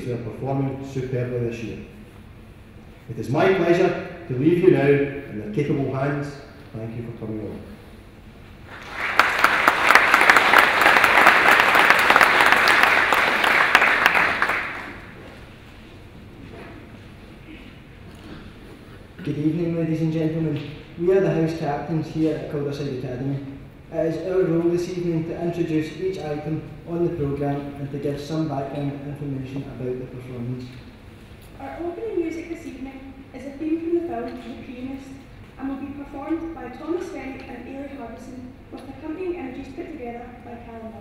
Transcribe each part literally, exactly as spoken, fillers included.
who are performing superbly this year. It is my pleasure to leave you now in their capable hands. Thank you for coming along. Good evening, ladies and gentlemen. We are the house captains here at Calderside Academy. It is our role this evening to introduce each item on the programme and to give some background information about the performance. Our opening music this evening is a theme from the film The Pianist and will be performed by Thomas Fenwick and Ailey Harbison, with accompanying images put together by Calendar.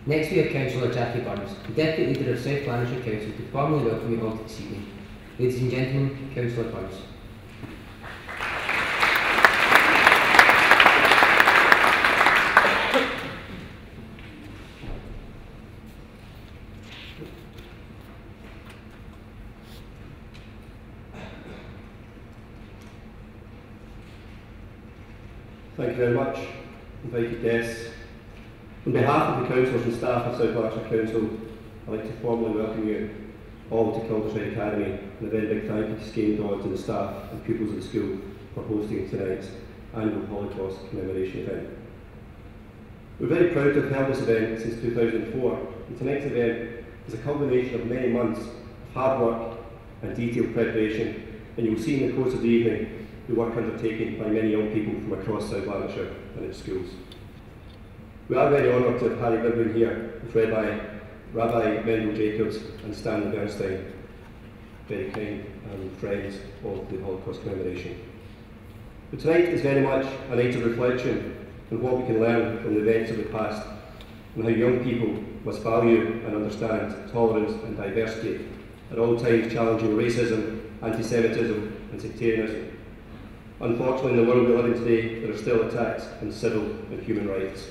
Next we have Councillor Jackie Burns, the Deputy Leader of South Lanarkshire Council, to formally welcome you all to this evening. Ladies and gentlemen, Councillor Burns. Thank you very much, invited guests. On behalf of the councillors and staff of South Lanarkshire Council, I'd like to formally welcome you all to Calderside Academy, and a very big thank you to Skane Dodds and the staff and pupils of the school for hosting tonight's annual Holocaust commemoration event. We're very proud to have held this event since two thousand four, and tonight's event is a culmination of many months of hard work and detailed preparation, and you'll see in the course of the evening the work undertaken by many young people from across South Lanarkshire and its schools. We are very honoured to have Harry Biggar here with Rabbi, Rabbi Mendel Jacobs and Stanley Bernstein, very kind and friends of the Holocaust commemoration. But tonight is very much a night of reflection on what we can learn from the events of the past and how young people must value and understand tolerance and diversity, at all times challenging racism, anti-Semitism and sectarianism. Unfortunately, in the world we live in today, there are still attacks on civil and human rights.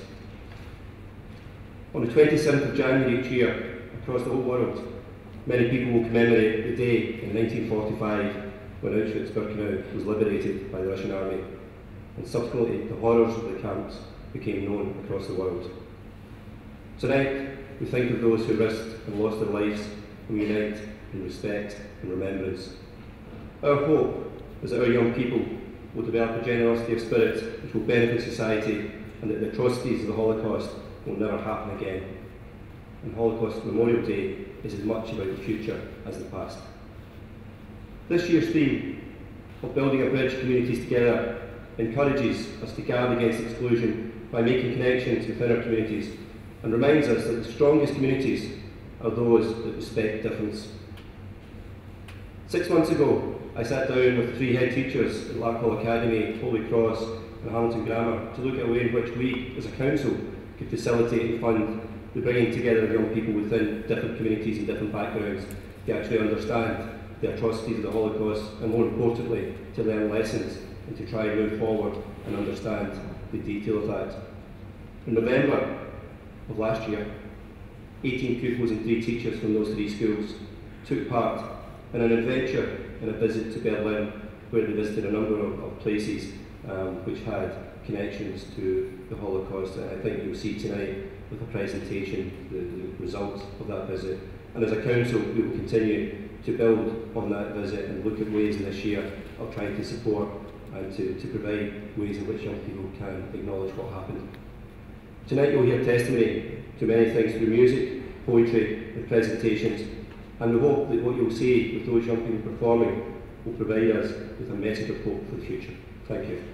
On the twenty-seventh of January each year, across the whole world, many people will commemorate the day in nineteen forty-five when Auschwitz-Birkenau was liberated by the Russian army, and subsequently the horrors of the camps became known across the world. Tonight, we think of those who risked and lost their lives, and we unite in respect and remembrance. Our hope is that our young people will develop a generosity of spirit which will benefit society, and that the atrocities of the Holocaust will never happen again. And Holocaust Memorial Day is as much about the future as the past. This year's theme of building a bridge communities together encourages us to guard against exclusion by making connections within our communities, and reminds us that the strongest communities are those that respect difference. Six months ago, I sat down with three head teachers at Larkhall Academy, Holy Cross and Hamilton Grammar to look at a way in which we, as a council, could facilitate and fund the bringing together of young people within different communities and different backgrounds to actually understand the atrocities of the Holocaust, and more importantly, to learn lessons and to try and move forward and understand the detail of that. In November of last year, eighteen pupils and three teachers from those three schools took part in an adventure in a visit to Berlin, where they visited a number of, of places um, which had connections to the Holocaust. And I think you'll see tonight with the presentation the, the results of that visit. And as a council, we will continue to build on that visit and look at ways in this year of trying to support and to, to provide ways in which young people can acknowledge what happened. Tonight you'll hear testimony to many things through music, poetry and presentations, and we hope that what you'll see with those young people performing will provide us with a message of hope for the future. Thank you.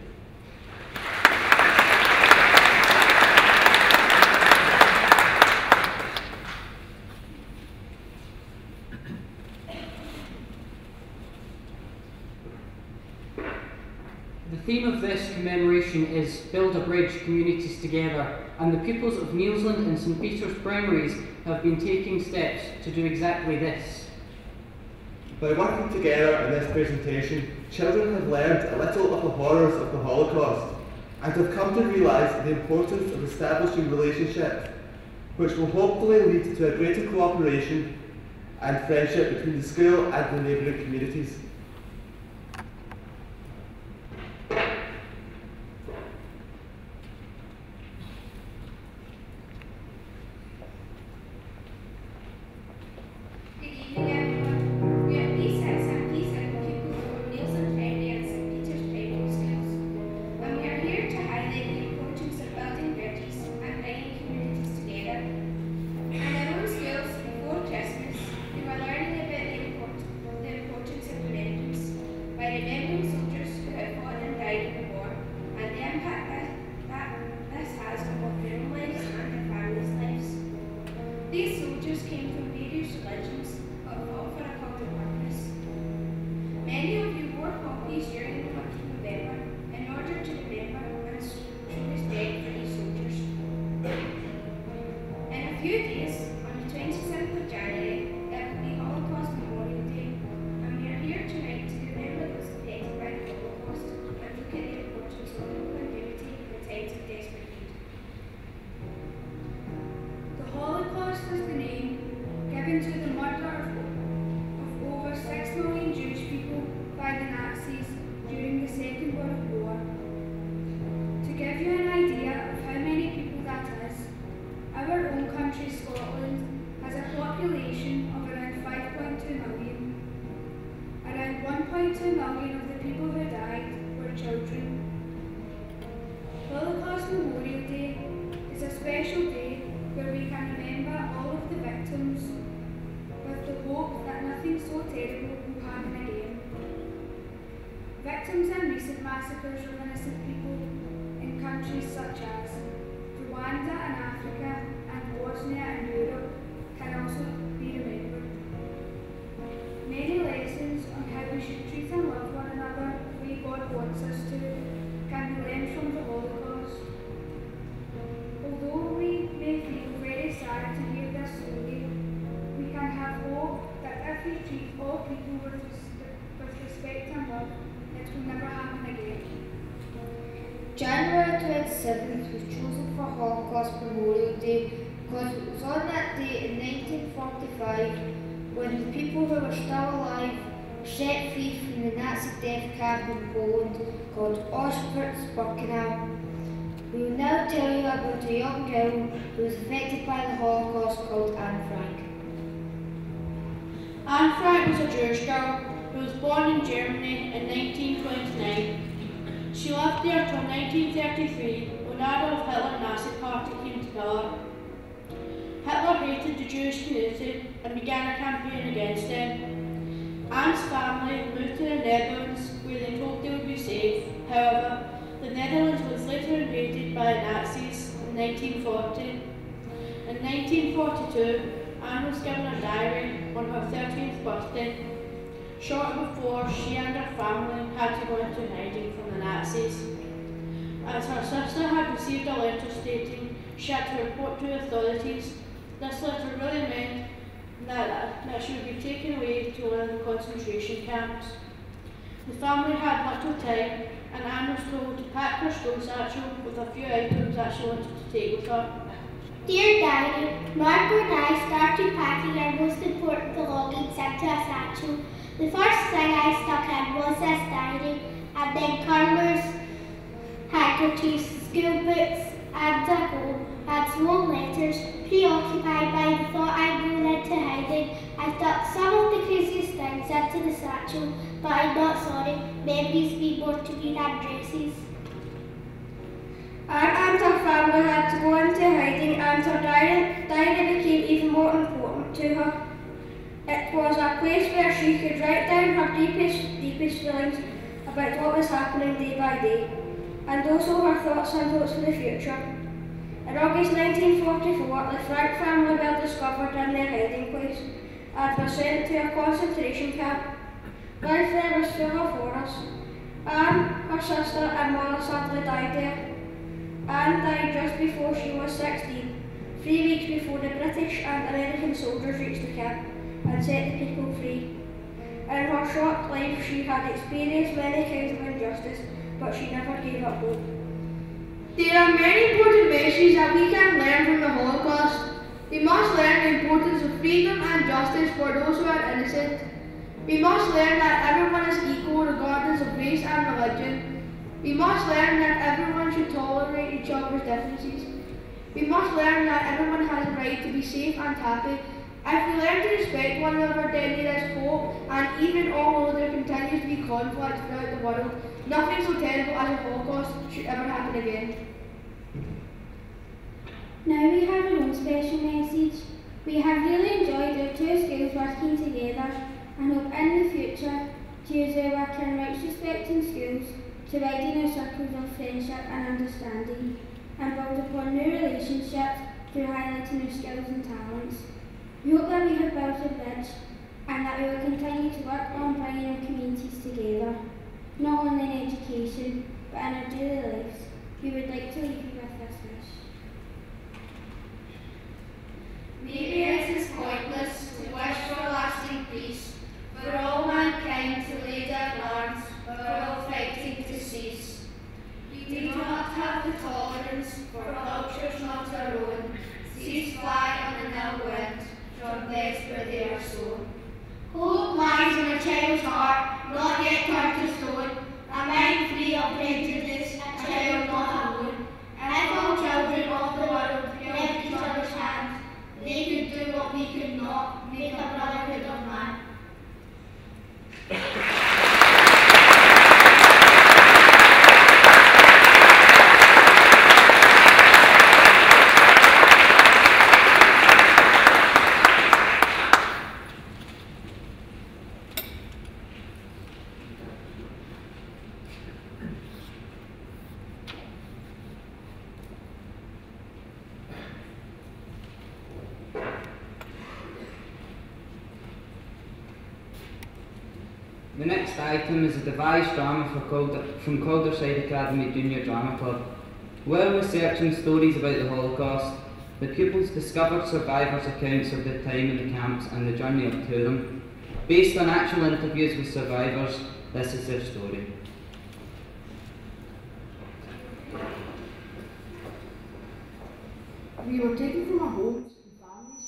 The theme of this commemoration is Build a Bridge, Communities Together, and the pupils of Neilsland and St Peter's primaries have been taking steps to do exactly this. By working together in this presentation, children have learned a little of the horrors of the Holocaust and have come to realise the importance of establishing relationships, which will hopefully lead to a greater cooperation and friendship between the school and the neighbouring communities. few by the Nazis during the Second World War. To give you an idea of how many people that is, our own country, Scotland, has a population of around five point two million. Around one point two million of the people who died were children. Holocaust Memorial Day is a special day where we can remember all of the victims with the hope that nothing so terrible will happen again. Victims in recent massacres of innocent people in countries such as Rwanda in Africa and Bosnia in Europe can also be remembered. Many lessons on how we should treat and love one another the way God wants us to can be learned from the Holocaust. Although we may feel very sad to hear this story, we can have hope that if we treat all people with, with respect and love, it will never happen again. January twenty-seventh was chosen for Holocaust Memorial Day because it was on that day in nineteen forty-five when the people who were still alive were set free from the Nazi death camp in Poland called Auschwitz-Birkenau. We will now tell you about a young girl who was affected by the Holocaust called Anne Frank. Anne Frank was a Jewish girl who was born in Germany in nineteen twenty-nine. She lived there till nineteen thirty-three when Adolf Hitler's Nazi Party came to power. Hitler hated the Jewish community and began a campaign against them. Anne's family moved to the Netherlands where they hoped they would be safe. However, the Netherlands was later invaded by the Nazis in nineteen forty. In nineteen forty-two, Anne was given a diary on her thirtieth birthday. Shortly before, she and her family had to go into hiding from the Nazis. As her sister had received a letter stating she had to report to authorities, this letter really meant that, that she would be taken away to one of the concentration camps. The family had little time, and Anne was told to pack her school satchel with a few items that she wanted to take with her. Dear Diary, Marco and I started packing our most important belongings into a satchel. The first thing I stuck in was this diary, and then curlers, handkerchiefs, school books, and a home, and small letters. Preoccupied by the thought I'd gone into hiding, I stuck some of the craziest things into the satchel, but I'm not sorry, memories mean more to me than dresses. Anne and her family had to go into hiding, and her diary, diary became even more important to her. It was a place where she could write down her deepest, deepest feelings about what was happening day by day, and also her thoughts and hopes for the future. In August nineteen forty-four, the Frank family were discovered in their hiding place and were sent to a concentration camp. Life there was full of horrors. Anne, her sister and mother sadly died there. Anne died just before she was sixteen, three weeks before the British and American soldiers reached the camp and set the people free. In her short life, she had experienced many kinds of injustice, but she never gave up hope. There are many important messages that we can learn from the Holocaust. We must learn the importance of freedom and justice for those who are innocent. We must learn that everyone is equal regardless of race and religion. We must learn that everyone should tolerate each other's differences. We must learn that everyone has a right to be safe and happy. If we learn to respect one another, then there is hope, and even although there continues to be conflict throughout the world, nothing so terrible as a Holocaust should ever happen again. Now we have our own special message. We have really enjoyed our two schools working together and hope in the future to use our work in rights respecting schools to widen our circles of friendship and understanding and build upon new relationships through highlighting our skills and talents. We hope that we have built a bridge and that we will continue to work on bringing our communities together, not only in education but in our daily lives. We would like to leave you with this wish. Maybe it is pointless to wish for lasting peace, for all mankind to lay down arms, for all fighting to cease. We do not have the tolerance for cultures not our own, seas fly on an ill wind, from beds where they are sown. Hope lies in a child's heart not yet turned to stone, a mind free of prejudice, a child not alone. And if all children of the world held each other's hands, they could do what we could not, make a brotherhood of man. The next item is a devised drama for Calder from Calderside Academy Junior Drama Club. While researching stories about the Holocaust, the pupils discovered survivors' accounts of their time in the camps and the journey up to them. Based on actual interviews with survivors, this is their story. We were taken from our homes and families.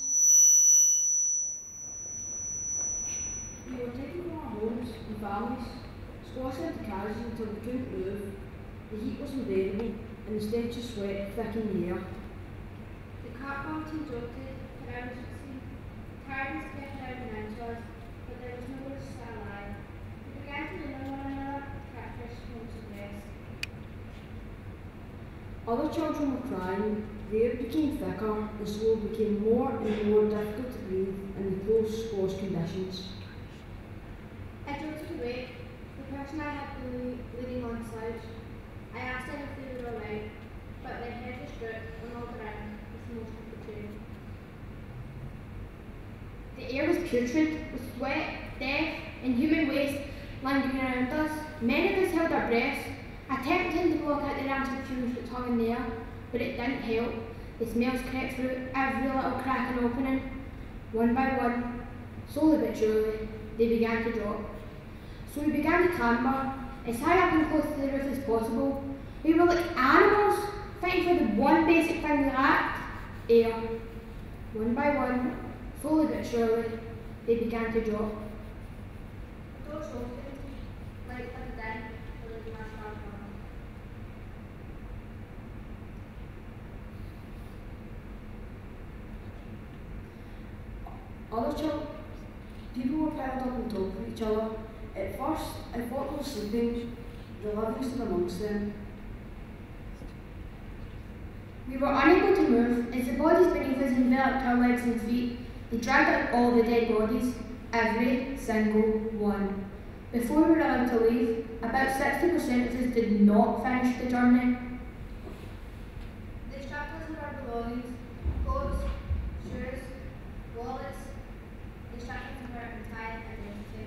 We were taken from our homes and families, squashed into carriages until we couldn't move. The heat was unbearable, and the stench of sweat thickened the air. The cart mountain jolted around the scene. Tardens kept out an inch to us, but there was nowhere to stay alive. We began to lean on one another to catch fresh moments of rest. Other children were crying, the air became thicker, and so it became more and more difficult to breathe in the close, squashed conditions. I jolted awake. The person I had been leaning on slouched. I asked them if they were alright, but their head was drooped and all around with most of the train. The air was putrid, with sweat, death, and human waste lingering around us. Many of us held our breaths, attempting to block out the rancid fumes that hung in the air, but it didn't help. The smells crept through every little crack and opening. One by one, slowly but surely, they began to drop. So we began to clamber, as high up and close to the roof as possible. We were like animals, fighting for the one basic thing we lacked: air. One by one, slowly but surely, they began to drop. The doors opened, light flooded in, filling my star. Other children, people were piled up on top of each other. At first, I thought they were sleeping, the living stood amongst them. We were unable to move as the bodies beneath us enveloped our legs and feet. They dragged out all the dead bodies, every single one. Before we were allowed to leave, about sixty percent of us did not finish the journey. They stripped us of our belongings, clothes, shoes, wallets. They stripped us of our entire identity.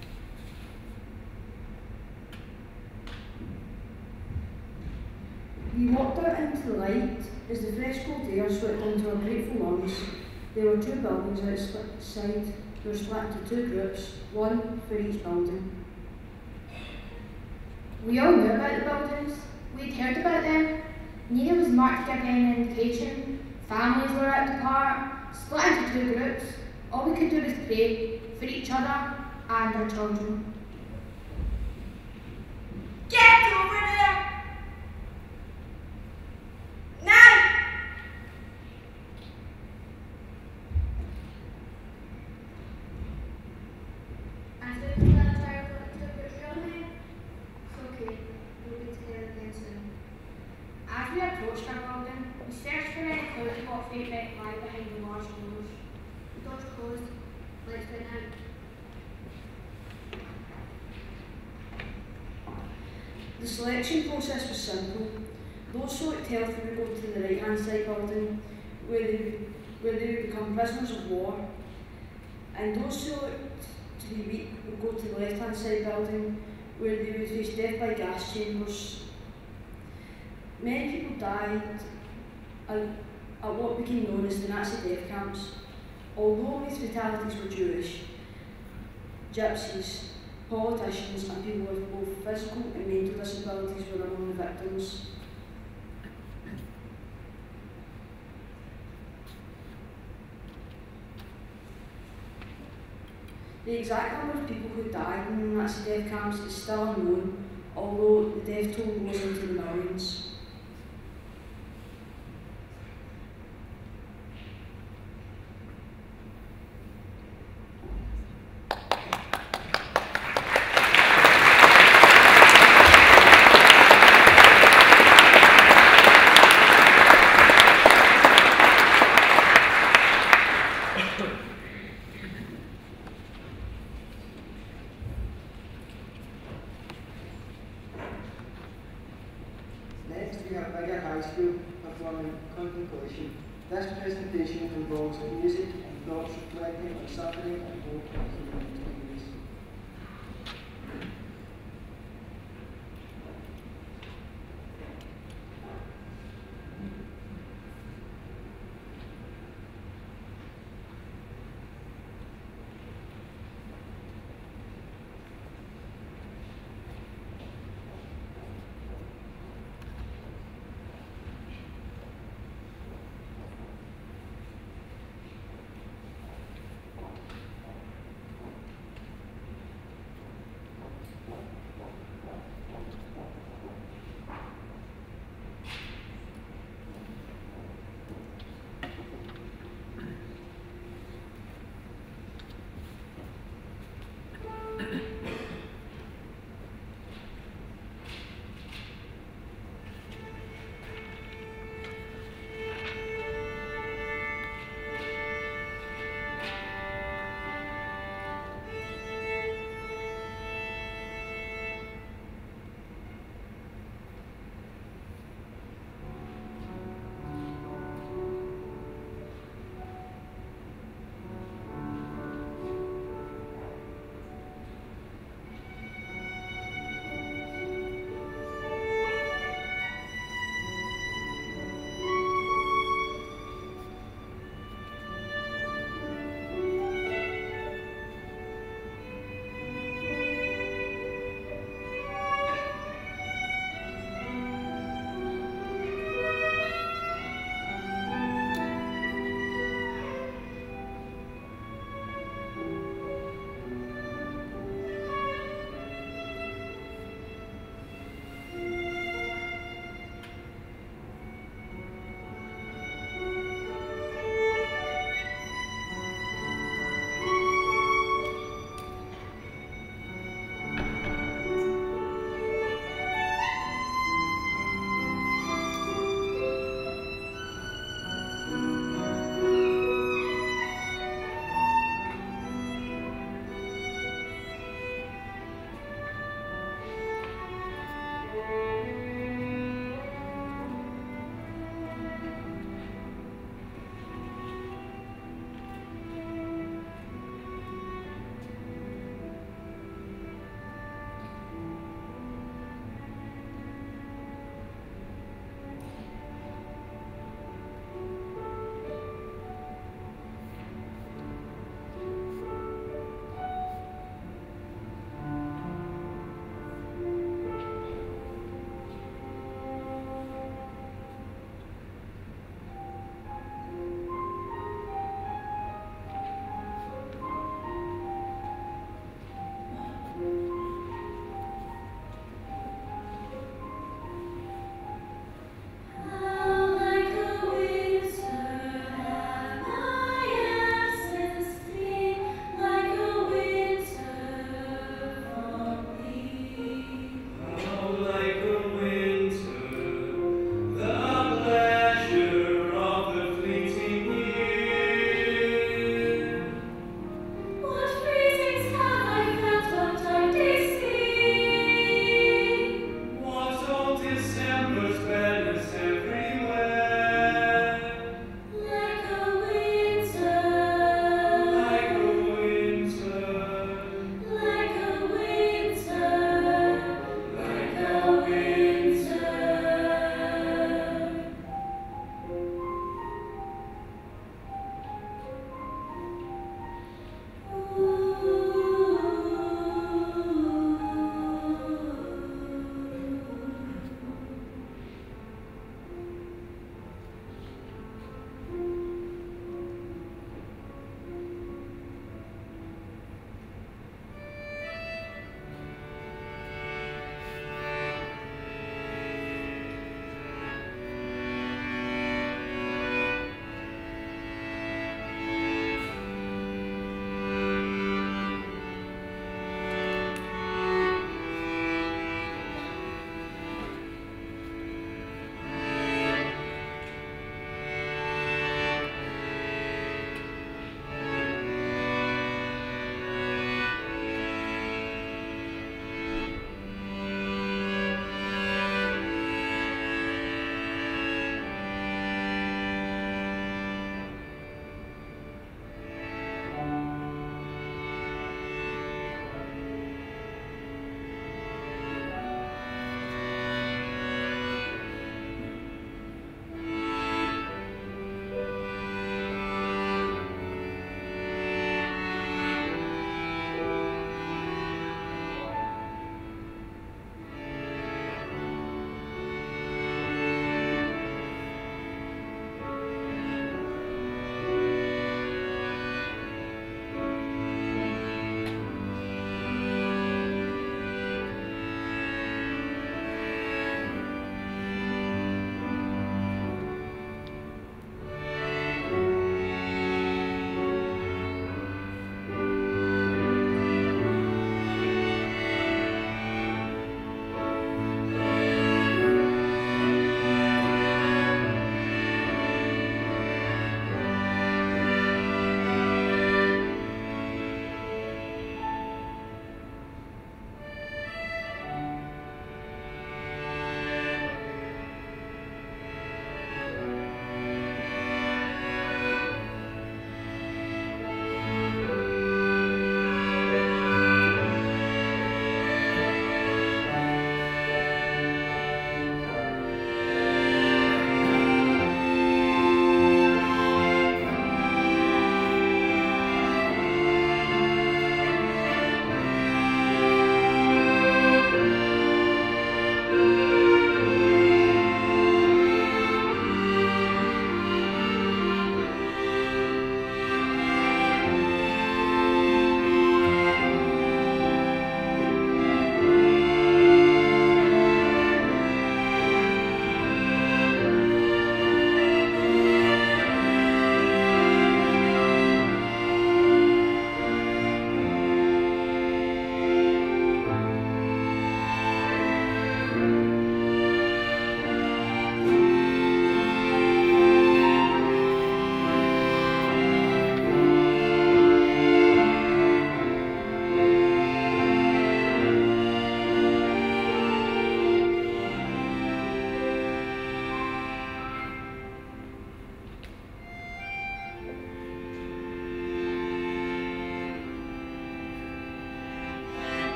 We walked out into the light as the fresh cold air swept into our grateful lungs. There were two buildings outside. They were split into two groups, one for each building. We all knew about the buildings. We'd heard about them. Neither was marked to give any indication. Families were out apart, split into two groups. All we could do was pray for each other and our children. Get over there! Now! I stood in the child for the groups really. It's okay, we'll be together again soon. As we approached our building, we searched for any clue to what fate might lie behind the large doors. The doors closed, lights went out. The selection process was simple. Those selected health would go to the right hand side building where they, where they would become prisoners of war, and those selected to be weak would go to the left hand side building where they would face death by gas chambers. Many people died at, at what became known as the Nazi death camps. Although these fatalities were Jewish, gypsies, politicians and people with both physical and mental disabilities were among the victims. The exact number of people who died in the Nazi death camps is still unknown, although the death toll goes into the millions. Next, we have Biggar High School performing Contemplation. This presentation involves music and props reflecting on suffering and hope in human experience.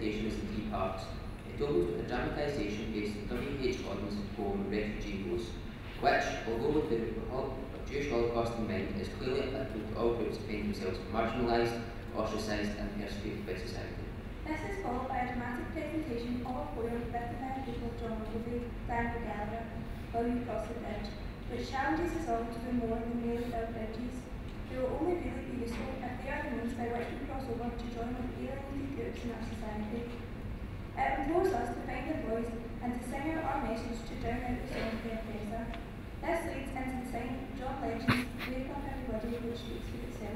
presentation is in three parts. It opens with a dramatisation based on W H Auden's poem Refugee Rose, which, although with the Hol Jewish Holocaust in mind, is clearly applicable to all groups that find themselves marginalised, ostracised and persecuted by society. This is followed by a dramatic presentation of a poem written by a people John Ogilvie, Daniel Gallagher, While You Cross the Bridge, which challenges us all to do more than merely build bridges. They will only really be useful if they are the means by which we cross over to join with alienated groups in our society. It implores us to find a voice and to sing out our message to drown out the song of the oppressor. This leads into the sign of John Legend's Wake Up Everybody, which speaks for itself.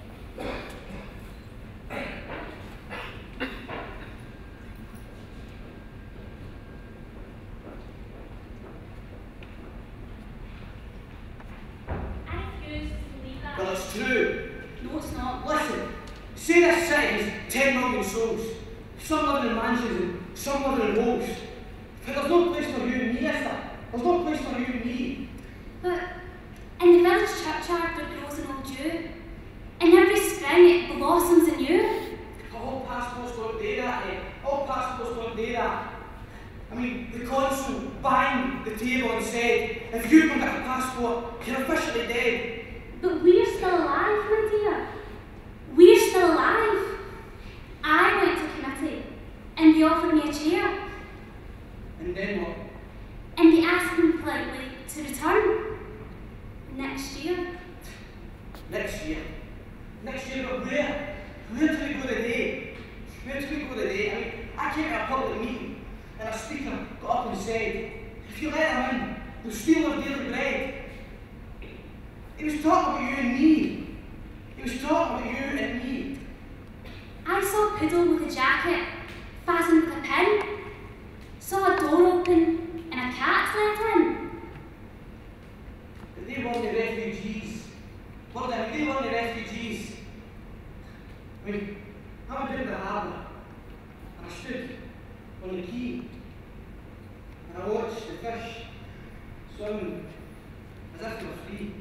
Well, it's true. No, it's not. Listen, say this city is ten million souls. Some living in mansions and some living in holes. But there's no place for you and me, Esther. There's no place for you and me. But in the village churchyard there grows an old yew. In every spring it blossoms anew. All passports don't do that, eh? All passports don't do that. I mean, the consul banged the table and said, if you don't get a passport, you're officially dead. But we're still alive, my dear. We're still alive. I went to committee and they offered me a chair. And then what? And they asked me politely to return next year. Next year? Next year, but where? Where do we go today? Where do we go today? I mean, I came to a public meeting and a speaker got up and said, if you let them in, they'll steal our daily bread. He was talking about you and me. He was talking about you and me. I saw a poodle with a jacket fastened with a pin. Saw a door open and a cat let in. But they weren't the refugees. Were they? They weren't the refugees. I mean, I went down to the harbour and I stood on the quay and I watched the fish swim as if they were free.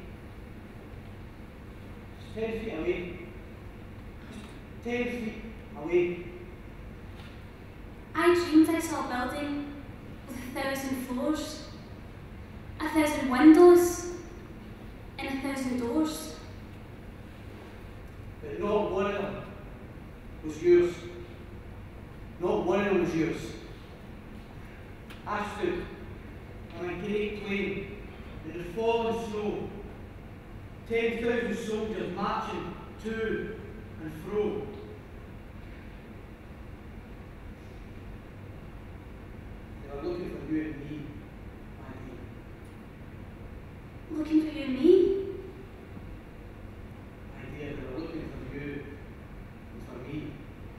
Ten feet away. Ten feet away. I dreamed I saw a building with a thousand floors, a thousand windows, and a thousand doors. But not one of them was yours. Not one of them was yours. I stood on a great plain in the fallen snow. Ten thousand soldiers marching to and fro. They were looking for you and me, my dear. Looking for you and me? My dear, they were looking for you and for me.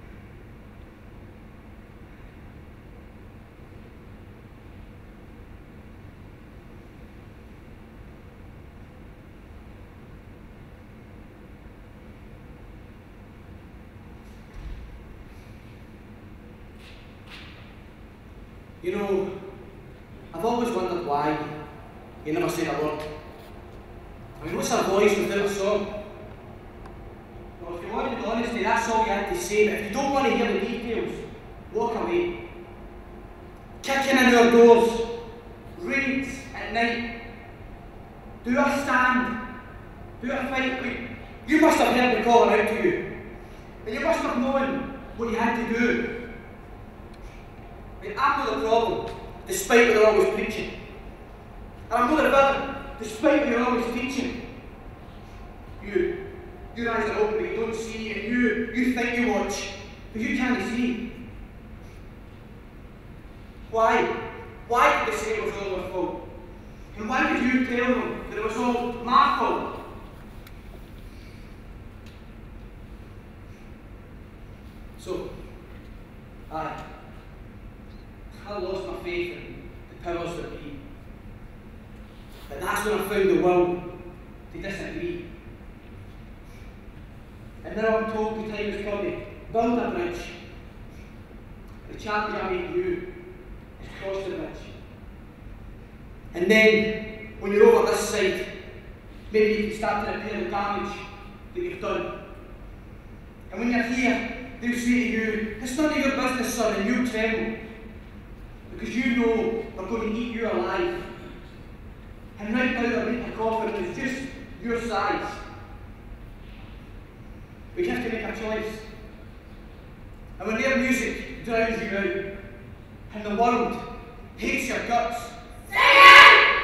You know, I've always wondered why you never said a word. I mean, what's a voice without a song? Well, if you wanted honesty, that's all you had to say, but if you don't want to hear the details, walk away. Kicking in our doors, raids at night. Do I stand? Do I fight? I mean, you must have heard me calling out to you. And you must have known what you had to do. I mean, I'm not the problem, despite what they're always preaching. And I'm not the villain, despite what you're always teaching. You, your eyes are open but you don't see, and you, you think you watch, but you can't see. Why? Why did they say it was all our fault? And why did you tell them that it was all my fault? So, I I lost my faith in the powers that be. But that's when I found the will to disagree. And now I'm told the time has come to build a bridge. The challenge I made you is cross the bridge. And then, when you're over this side, maybe you can start to repair the damage that you've done. And when you're here, they'll say to you, it's none of your business, son, and you'll tremble. Because you know they're going to eat you alive. And right now they're making a coffin that's just your size. But you have to make a choice. And when their music drowns you out, and the world hates your guts, sing it!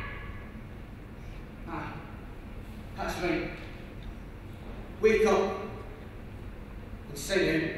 Ah, that's right. Wake up and sing out.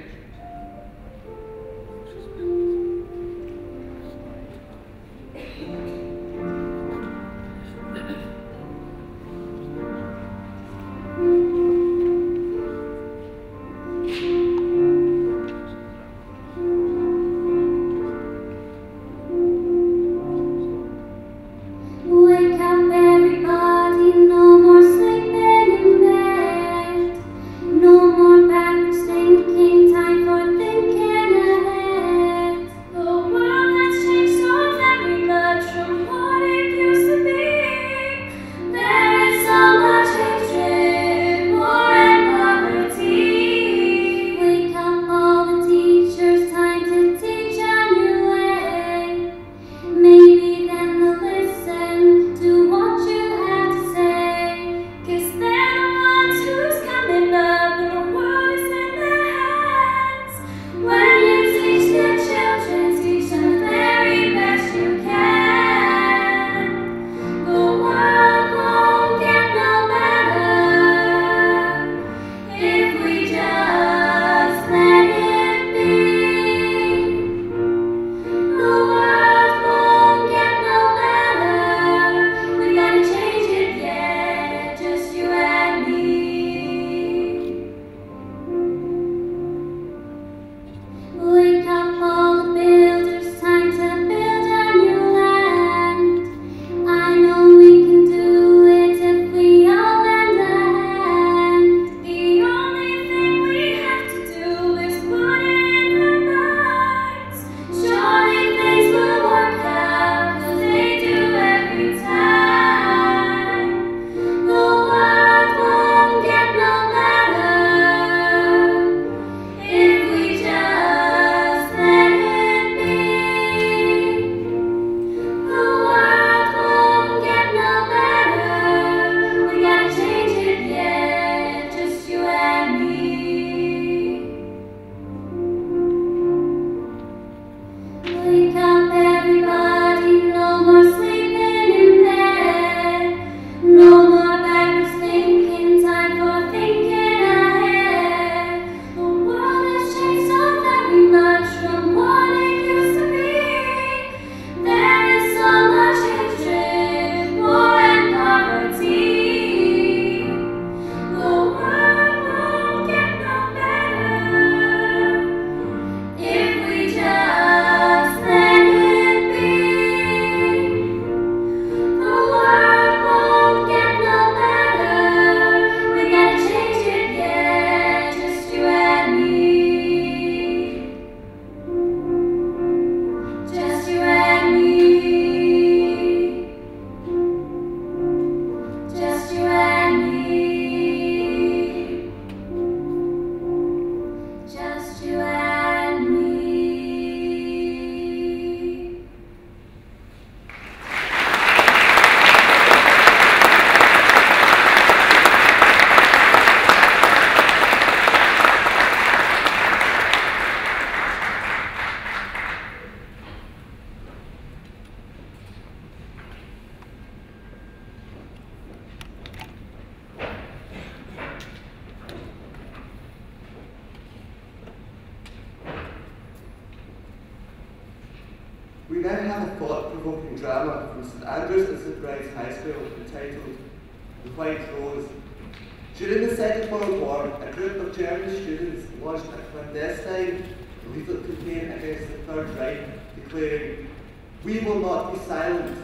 We now have a thought-provoking drama from St Andrews and St Bride's High School entitled The White Rose. During the Second World War, a group of German students launched a clandestine leaflet campaign against the Third Reich, declaring, "We will not be silent.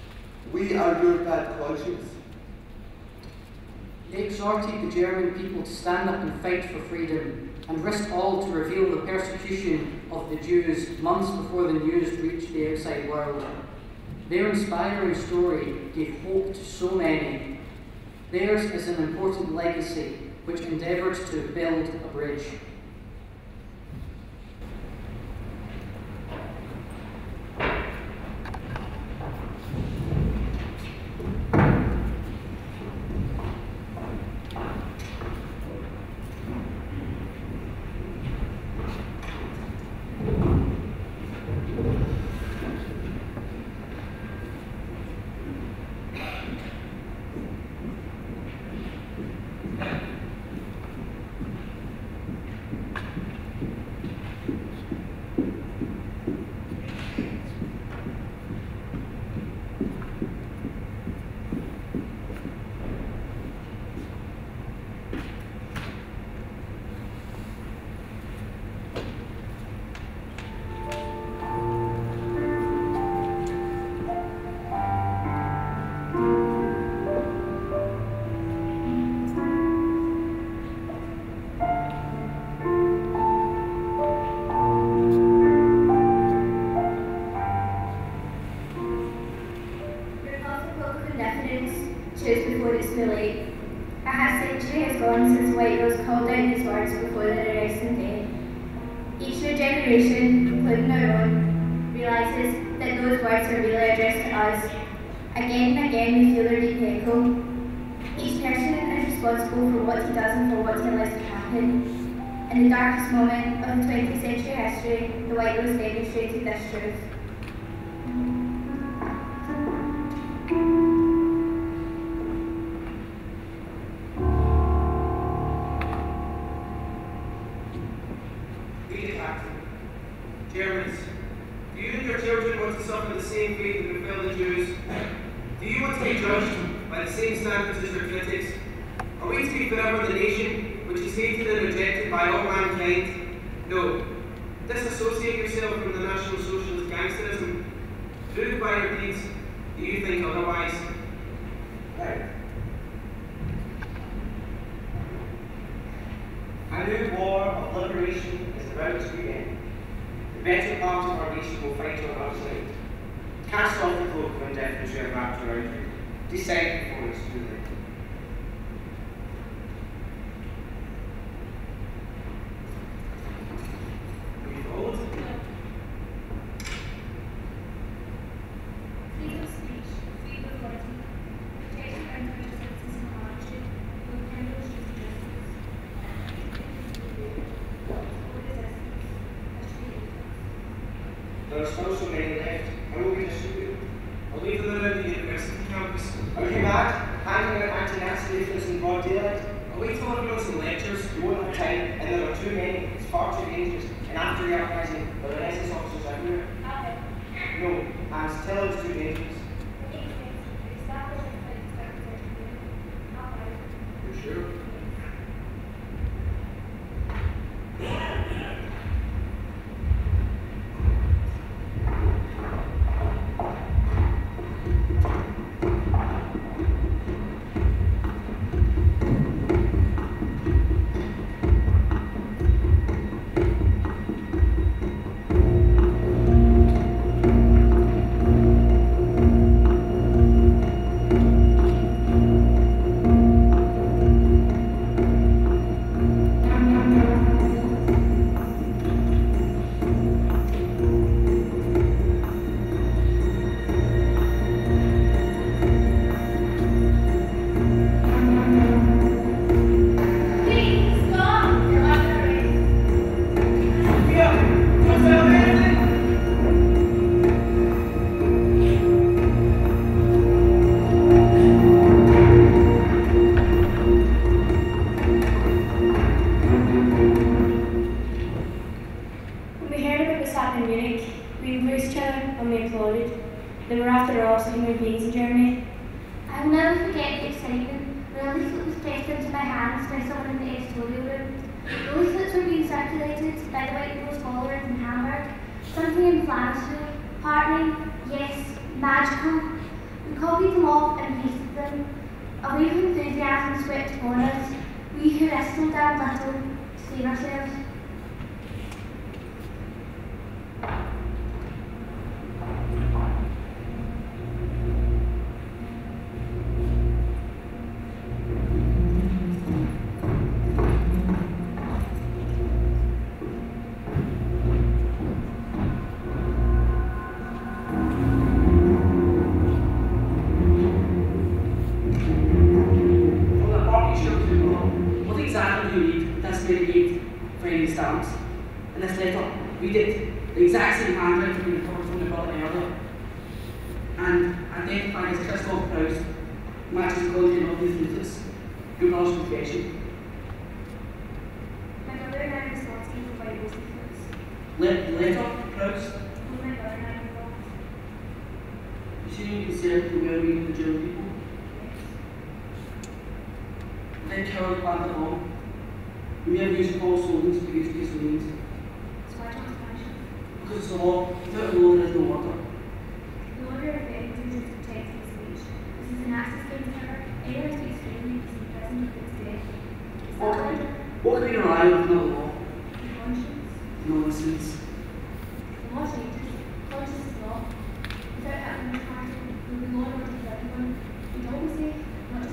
We are your bad conscience." They exhorted the German people to stand up and fight for freedom, and risk all to reveal the persecution of the Jews months before the news reached the outside world. Their inspiring story gave hope to so many. Theirs is an important legacy which endeavours to build a bridge. choose before it's too late. A half century has gone since White Rose called out these words before their arresting day. Each new generation, including our own, realises that those words are really addressed to us. Again and again we feel their deep echo. Each person is responsible for what he does and for what he allows to happen. In the darkest moment of the twentieth century history, the White Rose demonstrated this truth. Germans, do you and your children want to suffer the same fate that befell the Jews? Do you want to be judged by the same standards as your critics? Are we to be forever the nation which is hated and rejected by all mankind? No. Disassociate yourself from the National Socialist gangsterism. Prove by your deeds that you think otherwise. Right. A new war of liberation is about to begin. The better part of our nation will fight on our side. Cast off the cloak of indifference you have wrapped around you. Decide before it's too late. Will you vote? Freedom of speech, freedom of liberty, protection and citizens in hardship, will handle justice. There are still so many left. How will we distribute? I'll leave them around the university campus. Are you mad? Handing out anti-Nazi leaflets in broad daylight? I'll wait till everyone's in lectures. You won't have time, and there are too many. It's far too dangerous. And after the uprising, there are S S officers everywhere. No, and tell them it's too dangerous. You're sure? I'll never forget the excitement when a leaflet was pressed into my hands by someone in the editorial room. The leaflets were being circulated by the White Rose followers in Hamburg. Something inflammatory, heartening, yes, magical. We copied them off and pasted them. A wave of enthusiasm swept upon us. We who risked so damn little to save ourselves. And this letter, read it, the exact same handwriting we recovered from the brother earlier. And identified as Christoph Proust, matches the content of these leaflets. Your brother's confession. My brother and I was asking for White Rose leaflets. Le- letter, Proust? Who my brother and I involved? You seem concerned with the well-being of the German people. Then Carol planned it along. We may have used false slogans to produce peaceful means. So I don't punish him. Because it's a law. Without a law, there is no order. The order of things is to protect his speech. This is an access game cover. Anyone speaks freely is imprisoned with its death. Is that What can, order? what can we rely on if not a law? The conscience. Nonsense. The law changes. Conscience is law. Without having this party, we will be law and order for everyone. We don't say, not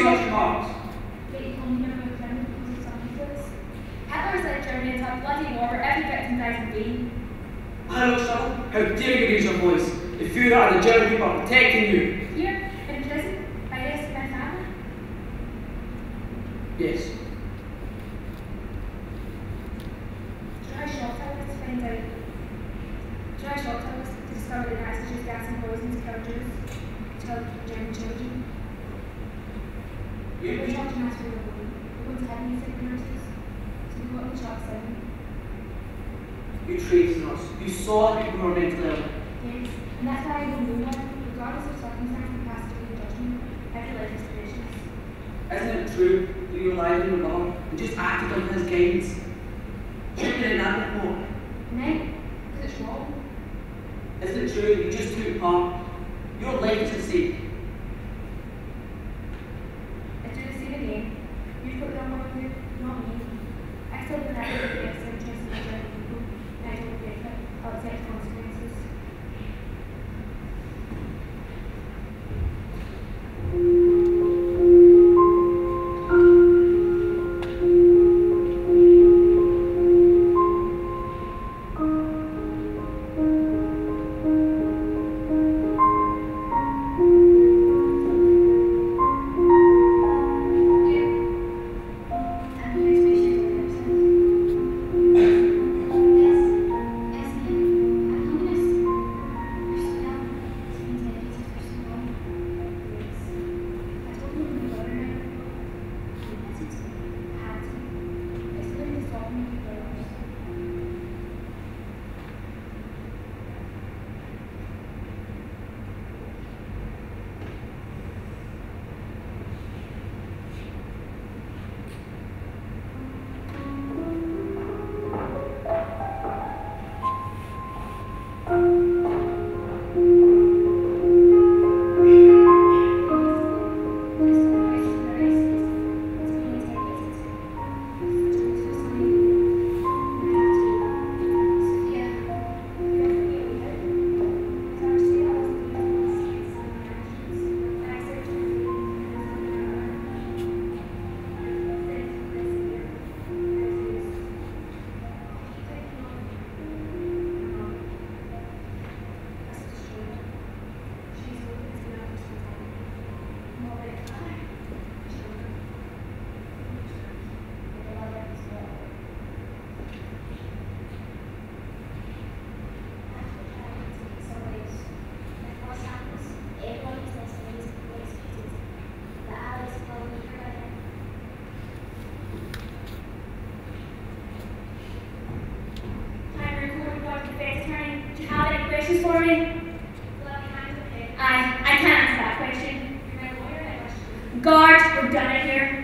such remarks. But you come here with a criminal because of some useless. Hitler's led Germany into a bloody war where every victim dies in vain. Larkhall, how dare you raise your voice? The Führer and the German people are protecting you. Here, in prison, by the rest of my family. Yes. Try shock towers to find out. Try shock towers to discover the Nazis used gas and poison to kill Jews, to kill German children. You We're talking after the war. We're going to have these nurses. So we got the shock seven. You treated us. You saw people who were mentally ill. Yes, and that's why I don't know that, regardless of circumstance and capacity of judgment, every life is precious. Isn't it true that you relied on your mother and just acted on his guidance? Should you in that report? No, because it's wrong. Isn't it true that you just took part? Your life is at stake. I'd do the same again. You'd put them on you, not me. I still believe that the best interest of the German people, and I don't regret it. I'll accept consequences. For me? I, I can't answer that question. Guard, we're done it here.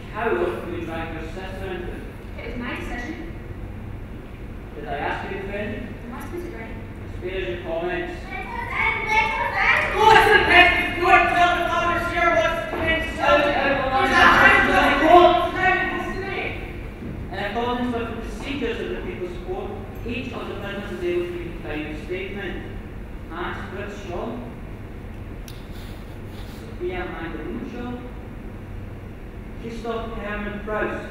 How often you drag your sister into it? It was my decision. Did I ask you to defend it? I must put it right. Spares your comments. What's the best you could tell the father share what's the next In accordance with the procedures of the People's Court, each of the prisoners is able to give a final statement. Hans Fritz Shaw, Sophia Magdalene Shaw, Christoph Hermann Proust.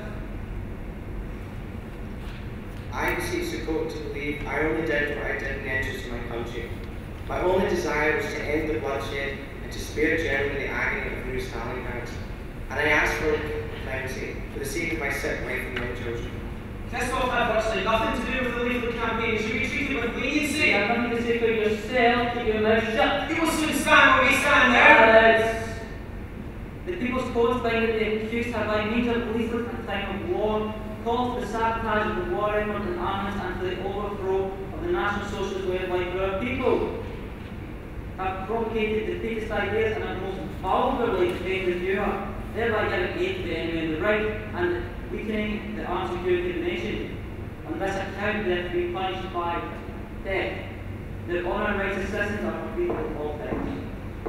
I beseech the court to believe I only did what I did in the interest of my country. My only desire was to end the bloodshed and to spare Germany the agony of new Stalingrad. And I ask for clemency for the sake of my sick wife and young children. Christoph had virtually nothing to do with the legal campaign. You should be treated with leniency. You have nothing to say for yourself. Keep your mouth shut. You will soon stand where we stand there. Uh, the People's Court find that the accused have by means of leaflet at the time of war called for the sabotage of the war effort and armaments and for the overthrow of the National Socialist way of life for our people. Have propagated defeatist ideas and have most vulgarly defended the viewer, thereby giving aid to the enemy in the right and weakening the armed security of the nation. On this account, they have to be punished by death. Their honour and rights of citizens are forfeited at all times.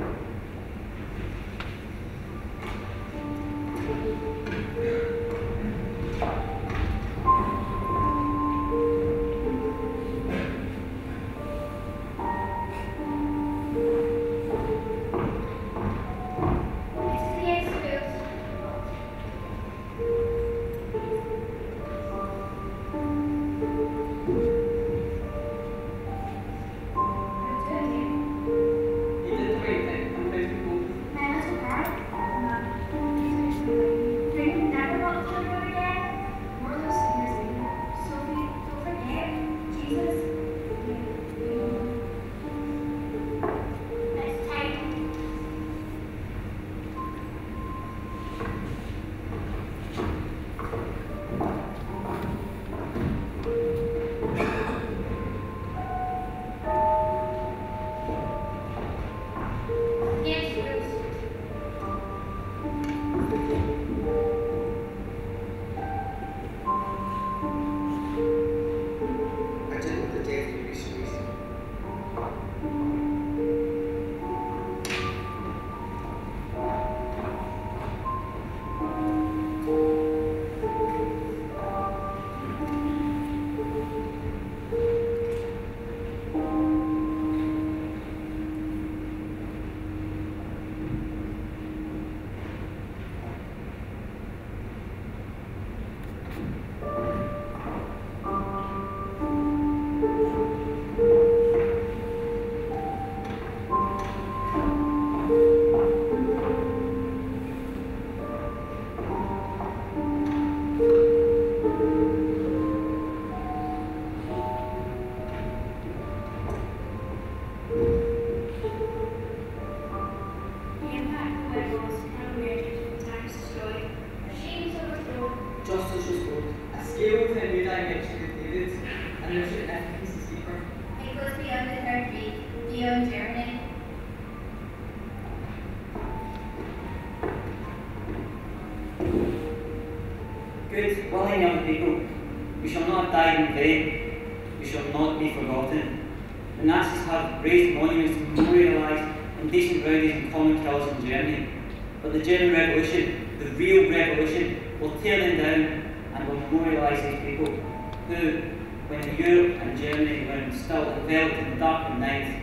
Good, willing young people, we shall not have died in vain, we shall not be forgotten. The Nazis have raised monuments to memorialise indecent rowdies and common killers in Germany, but the German Revolution, the real revolution, will tear them down and will memorialise these people who, when Europe and Germany were still enveloped in the dark and night,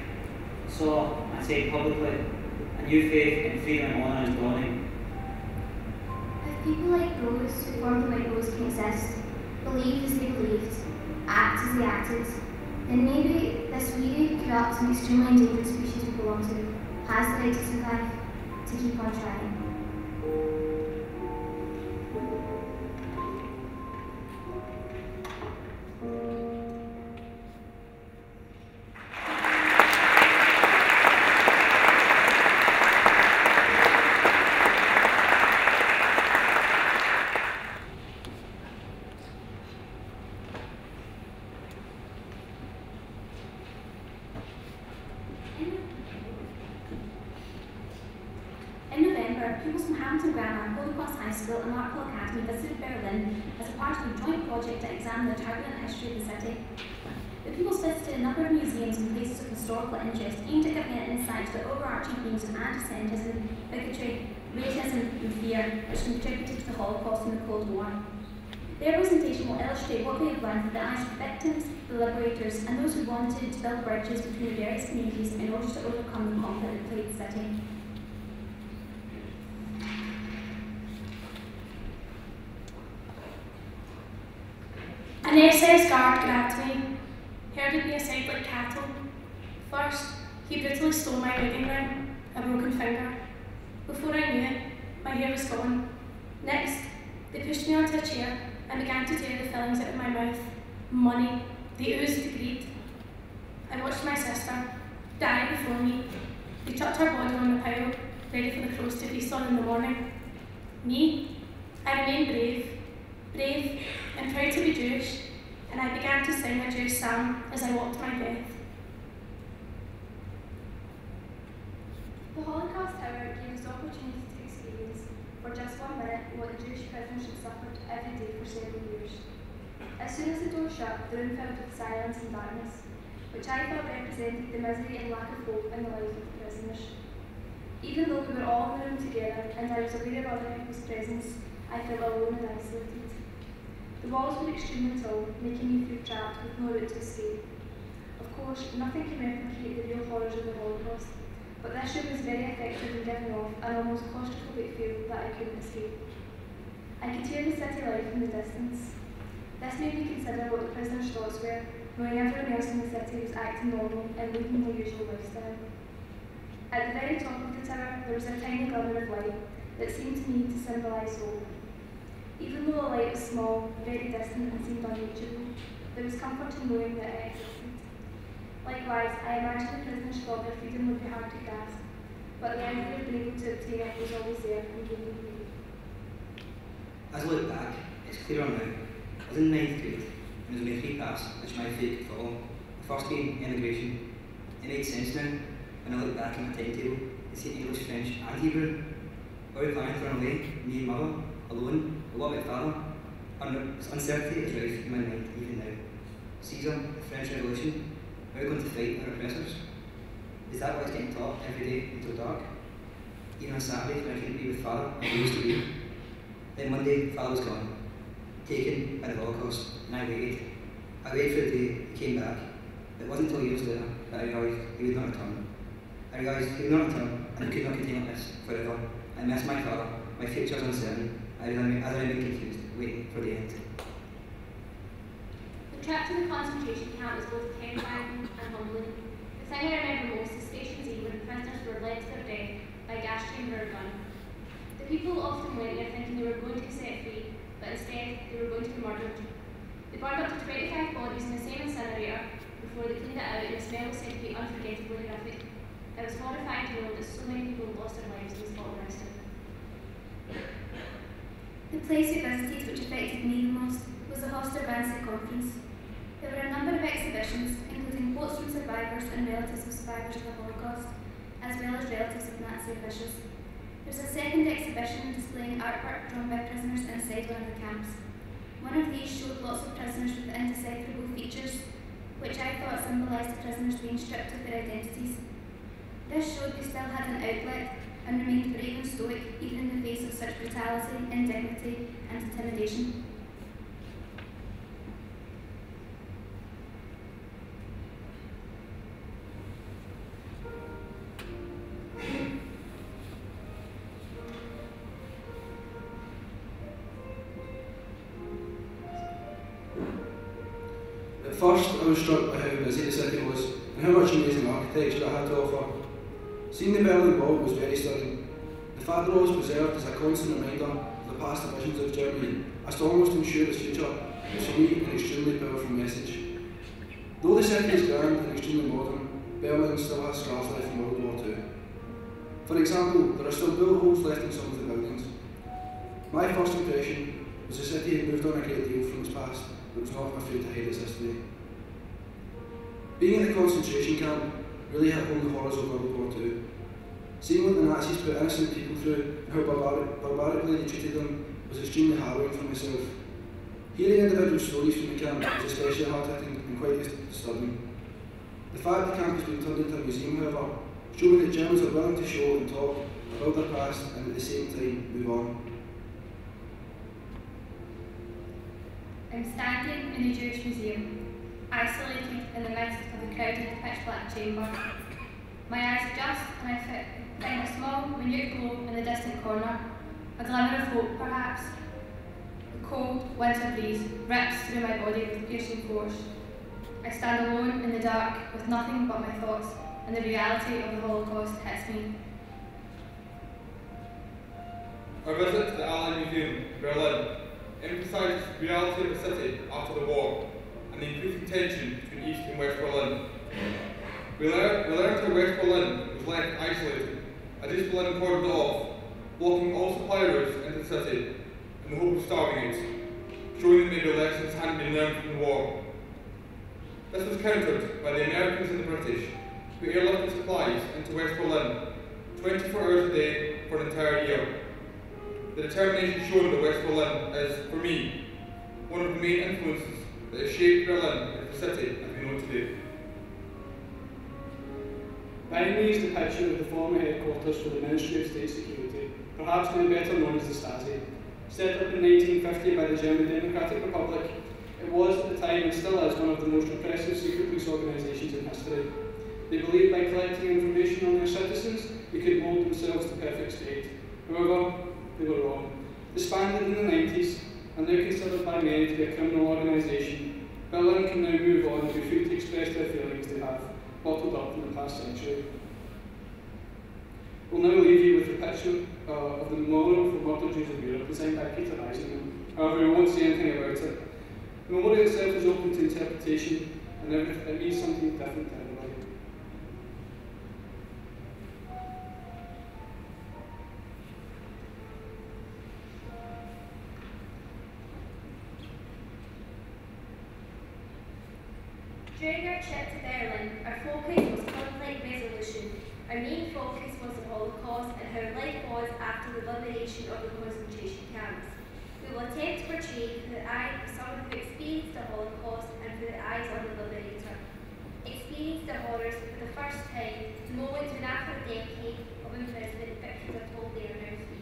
saw and said publicly a new faith in freedom and honour is dawning. If people like those who formed the White Rose can exist, believe as they believed, act as they acted, then maybe this weary, corrupt and extremely endangered species we belong to has the right to survive, to keep on trying. In November December, pupils from Hamilton Grammar, Holocaust High School and Larkhall Academy visited Berlin as a part of a joint project to examine the turbulent history of the city. The pupils visited a number of museums and places of historical interest aimed at giving an insight to the overarching themes of anti-Semitism, bigotry, racism and fear which contributed to the Holocaust and the Cold War. Their presentation will illustrate what they have learned through the eyes of the victims, the liberators and those who wanted to build bridges between the various communities in order to overcome the conflict that plagued the city. An S S guard grabbed me, herded me aside like cattle. First, he brutally stole my wedding ring, a broken finger. Before I knew it, my hair was gone. Next, they pushed me onto a chair and began to tear the fillings out of my mouth. Money, they oozed greed. I watched my sister die before me. They chucked her body on the pile, ready for the crows to feast on in the morning. Me, I remained brave, brave and proud to be Jewish, and I began to sing a Jewish psalm as I walked my death. The Holocaust, however, gave us the opportunity to experience, for just one minute, what the Jewish prisoners had suffered every day for several years. As soon as the door shut, the room filled with silence and darkness, which I felt represented the misery and lack of hope in the life of the prisoners. Even though we were all in the room together and I was aware of other people's presence, I felt alone and isolated. The walls were extremely tall, making me feel trapped with no route to escape. Of course, nothing can replicate the real horrors of the Holocaust, but this room was very effective in giving off an almost claustrophobic feel that I couldn't escape. I could hear the city life in the distance. This made me consider what the prisoners' thoughts were, knowing everyone else in the city was acting normal and leading their usual lifestyle. At the very top of the tower, there was a tiny glimmer of light that seemed to me to symbolise hope. Even though the light was small, very distant and seemed unreachable, there was comfort in knowing that it existed. Likewise, I imagine the prisoners thought their freedom would be hard to grasp, but the idea of being able to obtain it was always there and gave me relief. As I look back, it's clearer now. I was in ninth grade, and there was only three paths which my fate could follow. The first being immigration. It made sense now, when I look back at my timetable, it's in English, French and Hebrew. Were we planning to run away, me and mother, alone, a lot about father? Un uncertainty is rife in my mind even now. Caesar, the French Revolution, are we going to fight our oppressors? Is that what is getting taught every day until dark? Even on Saturday when I couldn't be with father, I used to be. Then one day, father was gone, taken by the Holocaust, and I waited. I waited for the day he came back. It wasn't until years later that I realised he would not return. I realised he would not return, and I could not continue like this forever. I missed my father, my future was uncertain, I remained, as I remained confused, waiting for the end. The trip to the concentration camp was both terrifying and humbling. The thing I remember most is Station Z, when prisoners were led to their death by gas chamber or gun. The people often went there thinking they were going to be set free, but instead they were going to be murdered. They burned up to twenty-five bodies in the same incinerator before they cleaned it out, and the smell was said to be unforgettably horrific. It was horrifying to know that so many people lost their lives in this Holocaust. The place we visited which affected me the most was the Holocaust Conference. There were a number of exhibitions, including quotes from survivors and relatives of survivors of the Holocaust, as well as relatives of Nazi officials. There was a second exhibition displaying artwork drawn by prisoners inside one of the camps. One of these showed lots of prisoners with indecipherable features, which I thought symbolised the prisoners being stripped of their identities. This showed they still had an outlet and remained brave and stoic even in the face of such brutality, indignity and intimidation. At first, I was struck by how busy the city was and how much amazing architecture it had to offer. Seeing the Berlin Wall was very stunning. The fact that it was preserved as a constant reminder of the past divisions of Germany, as to almost ensure its future, was for me an extremely powerful message. Though the city is grand and extremely modern, Berlin still has scars left from World War Two. For example, there are still bullet holes left in some of the buildings. My first impression was the city had moved on a great deal from its past, but was not afraid to hide its history. Being in the concentration camp really hit home the horrors of World War Two. Seeing what the Nazis put innocent people through and how barbaric, barbarically they treated them was extremely harrowing for myself. Hearing individual stories from the camp was especially hard-hitting and quite disturbing. The fact the camp has been turned into a museum, however, showed me that Germans are willing to show and talk about their past and at the same time move on. I'm standing in a Jewish museum, isolated in the midst of a crowded pitch-black chamber. My eyes adjust and I find a small, minute glow in the distant corner, a glimmer of hope perhaps. The cold, winter breeze rips through my body with piercing force. I stand alone in the dark with nothing but my thoughts, and the reality of the Holocaust hits me. Our visit to the Allied Museum in Berlin emphasised the reality of the city after the war and the increasing tension between East and West Berlin. We learned, we learned how West Berlin was left isolated, as East Berlin cordoned off, blocking all supply routes into the city in the hope of starving it, showing that maybe lessons hadn't been learned from the war. This was countered by the Americans and the British, who airlifted supplies into West Berlin twenty-four hours a day for an entire year. The determination shown by West Berlin is, for me, one of the main influences that has shaped Berlin as the city as we know it today. Behind me is the picture of the former headquarters for the Ministry of State Security, perhaps now better known as the Stasi. Set up in nineteen fifty by the German Democratic Republic, it was at the time and still is one of the most repressive secret police organisations in history. They believed by collecting information on their citizens, they could mould themselves to perfect state. However, they were wrong. Disbanded in the nineties, and now considered by many to be a criminal organisation, Berlin can now move on and be free to express their feelings they have bottled up in the past century. We'll now leave you with the picture uh, of the memorial for murdered Jews of Europe, designed by Peter Eisenman. However, we won't say anything about it. The memorial itself is open to interpretation, and it means something different to everybody. During our trip to Berlin, our focus was conflict resolution. Our main focus was the Holocaust and how life was after the liberation of the concentration camps. We will attempt to portray through the eye of someone who experienced the Holocaust and through the eyes of the liberator. Experienced the horrors for the first time, the moment when after a decade of imprisonment, victims are told they are now free.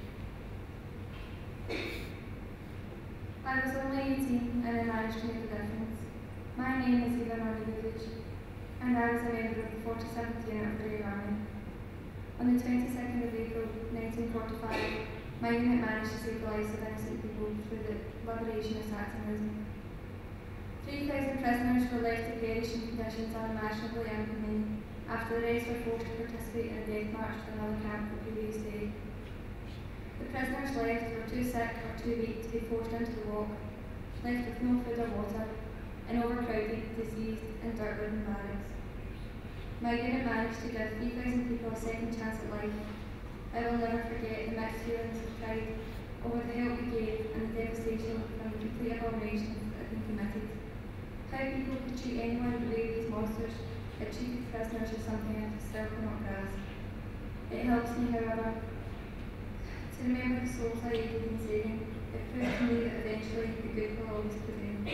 I was only eighteen and I managed to make a difference. My name is Ogilvie, and I was a member of the forty-seventh Unit of the Royal Army. On the twenty-second of April nineteen forty-five, my unit managed to save the lives of innocent people through the liberation of Saxonism. three thousand prisoners were left to perish in conditions unimaginably inhumane after the rest were forced to participate in a death march to another camp the previous day. The prisoners left were too sick or too weak to be forced into the walk, left with no food or water, in overcrowded, diseased and dirt-ridden barracks. My unit managed to give three thousand people a second chance at life. I will never forget the mixed feelings of pride over the help we gave and the devastation from the complete abominations that had been committed. How people could treat anyone the way these monsters had treated prisoners is something I still cannot grasp. It helps me, however, to remember the souls I aided in saving. It proves to me that eventually the good will always prevail.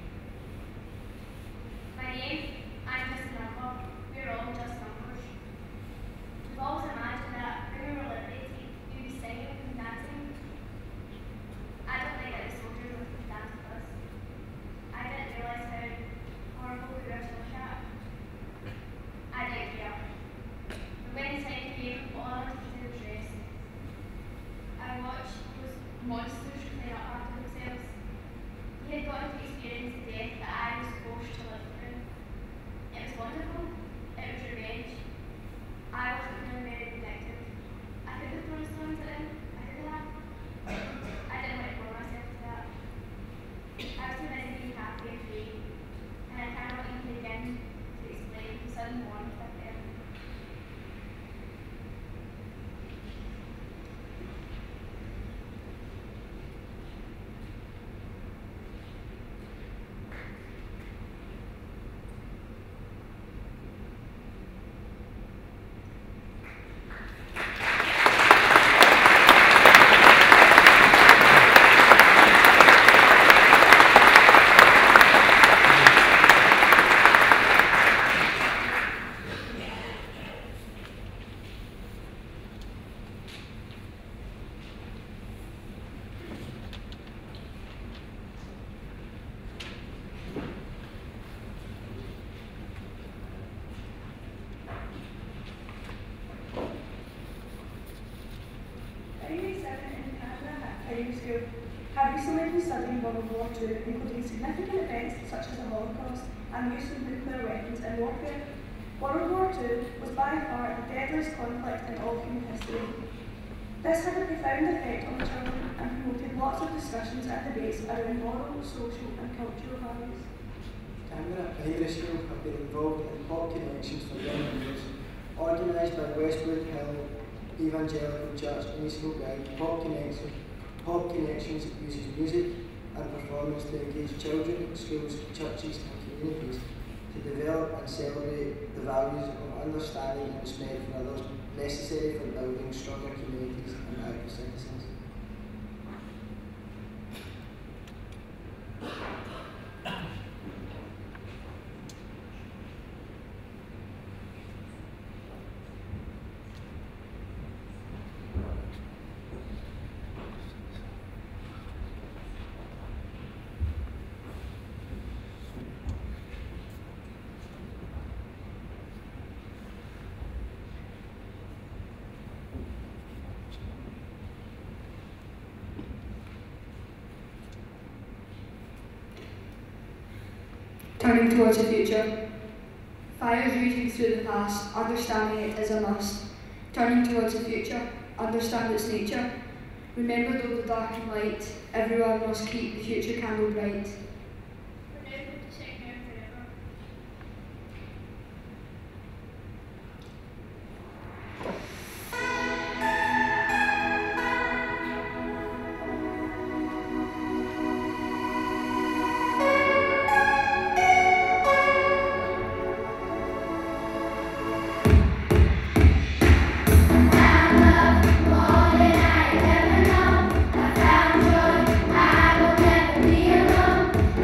My name, I'm just a number. We're all just numbers. We've always imagined that when we were liberated, we'd be singing and dancing. I don't think that the soldiers would have danced with us. I didn't realise how horrible we were to look at. I didn't care. But when the time came, all I wanted to do was rest. I watched those monsters clean up after themselves. We had gotten to experience primary school, have recently been studying World War Two, including significant events such as the Holocaust and the use of nuclear weapons in warfare. World War Two was by far the deadliest conflict in all human history. This had a profound effect on children and promoted lots of discussions and debates around moral, social and cultural values. Canberra Primary School have been involved in Pop Connections for young years, organised by Westwood Hill Evangelical Church in East Kilbride. Pop Connections, Pop Connections uses music and performance to engage children, schools, churches and communities to develop and celebrate the values of understanding and respect for others necessary for building stronger communities and active citizens. Turning towards the future. Fires raging through the past, understanding it is a must. Turning towards the future, understand its nature. Remember though the dark and light, everyone must keep the future candle bright. I will never be alone.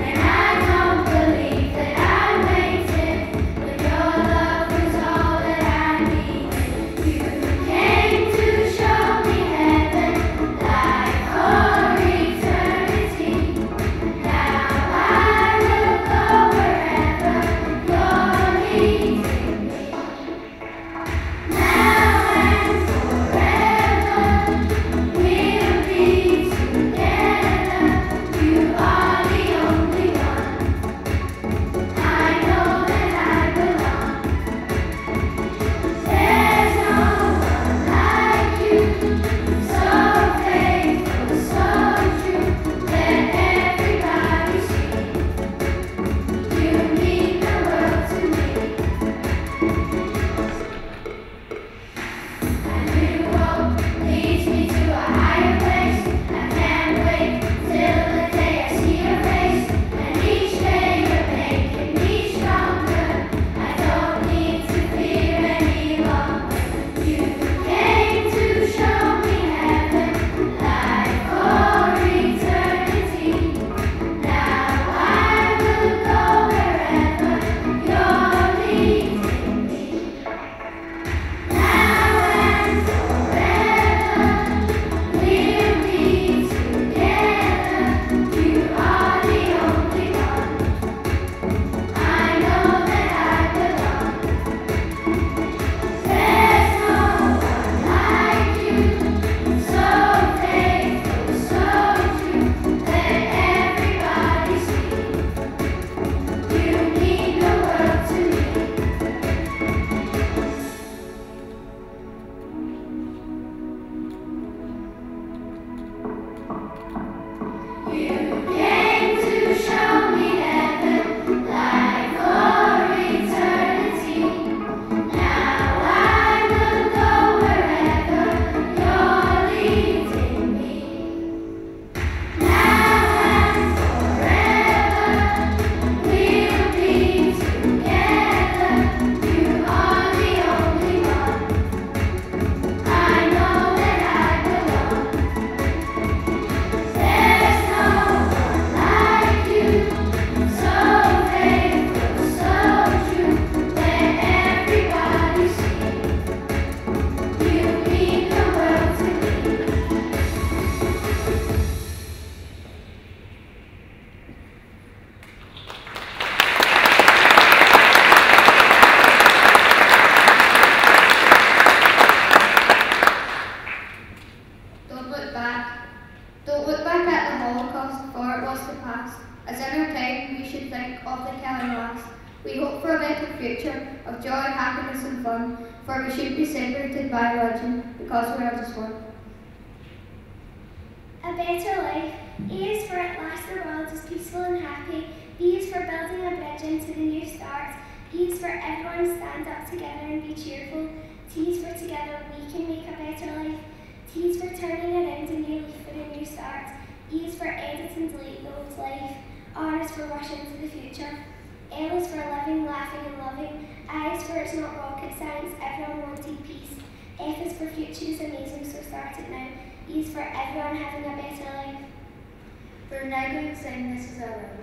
should be separated by religion, because we are just one. A better life. A is for at last the world is peaceful and happy. B is for building a bridge into the new start. E is for everyone stand up together and be cheerful. T is for together we can make a better life. T is for turning around a new leaf for a new start. E is for edit and delete the old life. R is for rush into the future. L is for living, laughing and loving. I is for it's not rocket science, everyone wanted peace. F is for future is amazing, so start it now. E is for everyone having a better life. We're now going to sing This Is Our World.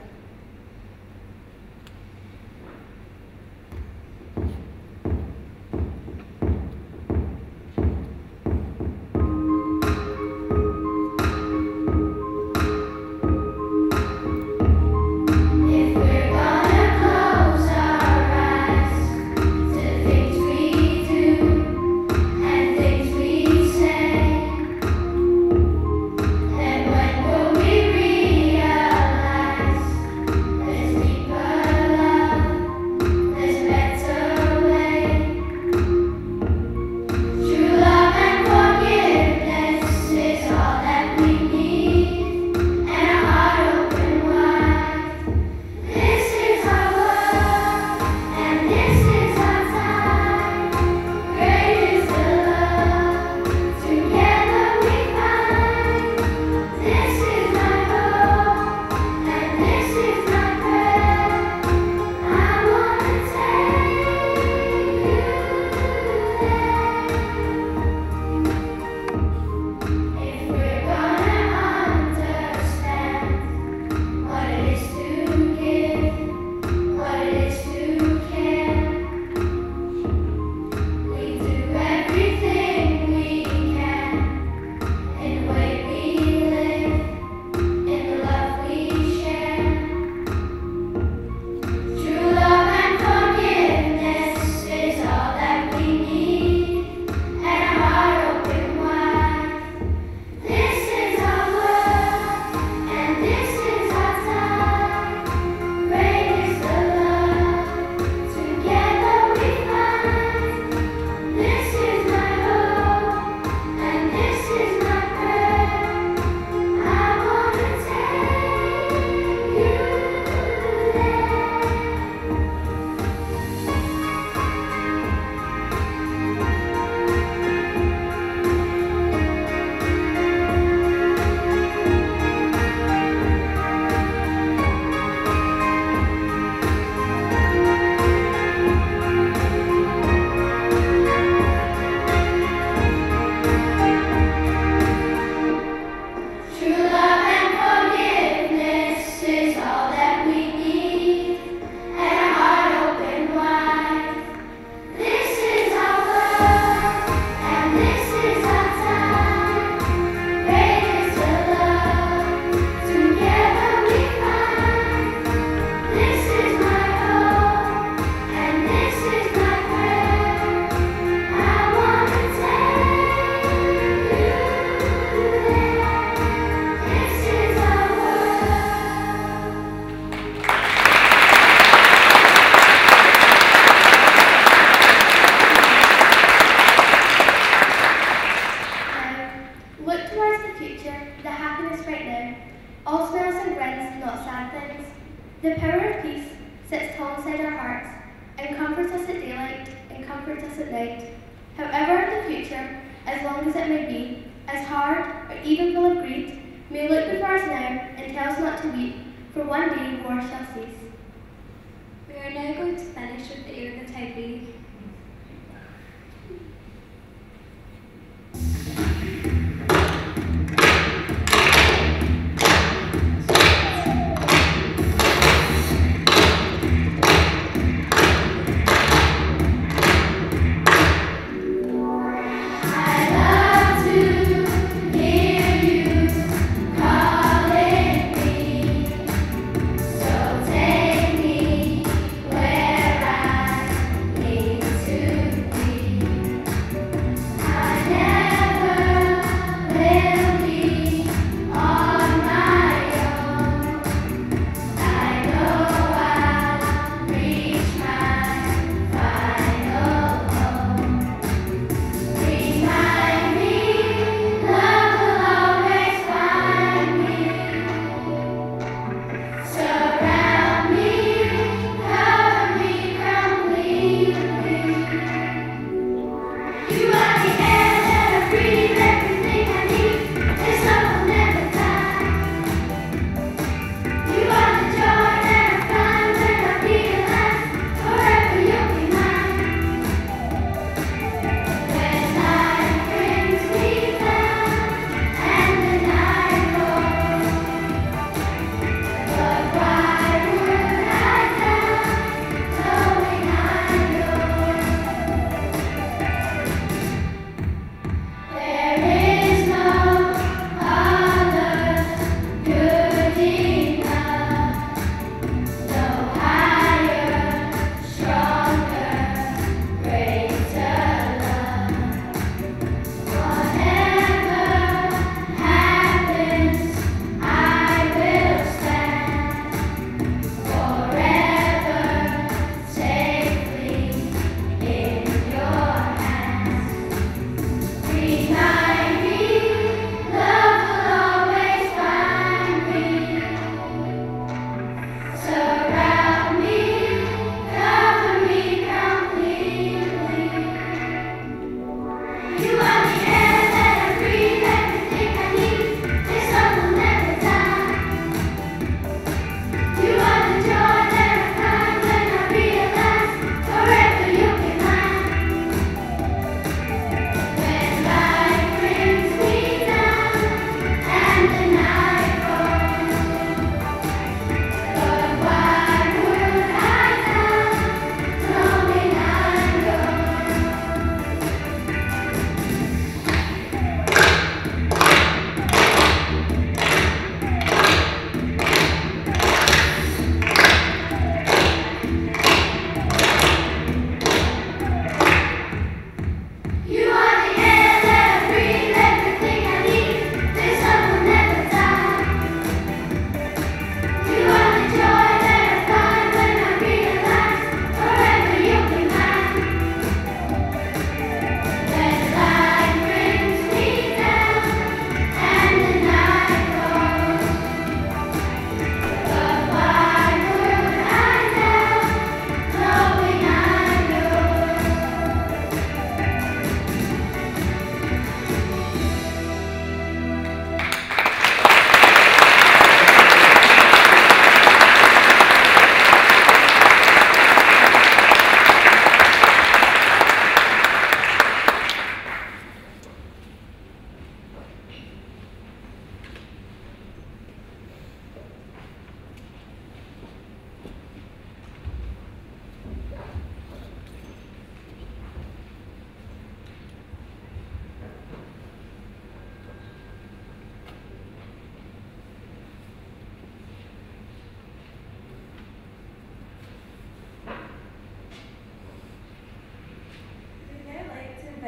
The power of peace sits tall inside our hearts and comforts us at daylight and comforts us at night. However, the future, as long as it may be, as hard or even full of greed, may look before us now and tell us not to weep, for one day war shall cease. We are now going to finish with the air of the Typee. Take me where I need.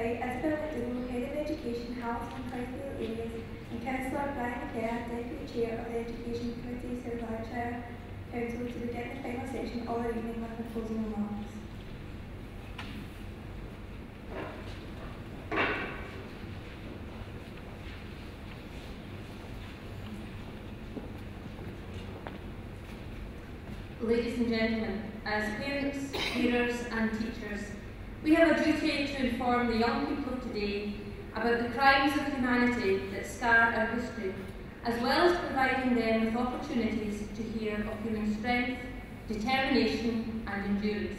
by Isabel McDougall, Head of Education, Hamilton and Clydesdale areas, and Councillor Brian McCare, Deputy Chair of the Education Committee, South Lanarkshire Council, to begin the final session all evening with the closing remarks. Ladies and gentlemen, as parents, carers and teachers, we have a duty to inform the young people of today about the crimes of humanity that scar our history, as well as providing them with opportunities to hear of human strength, determination and endurance.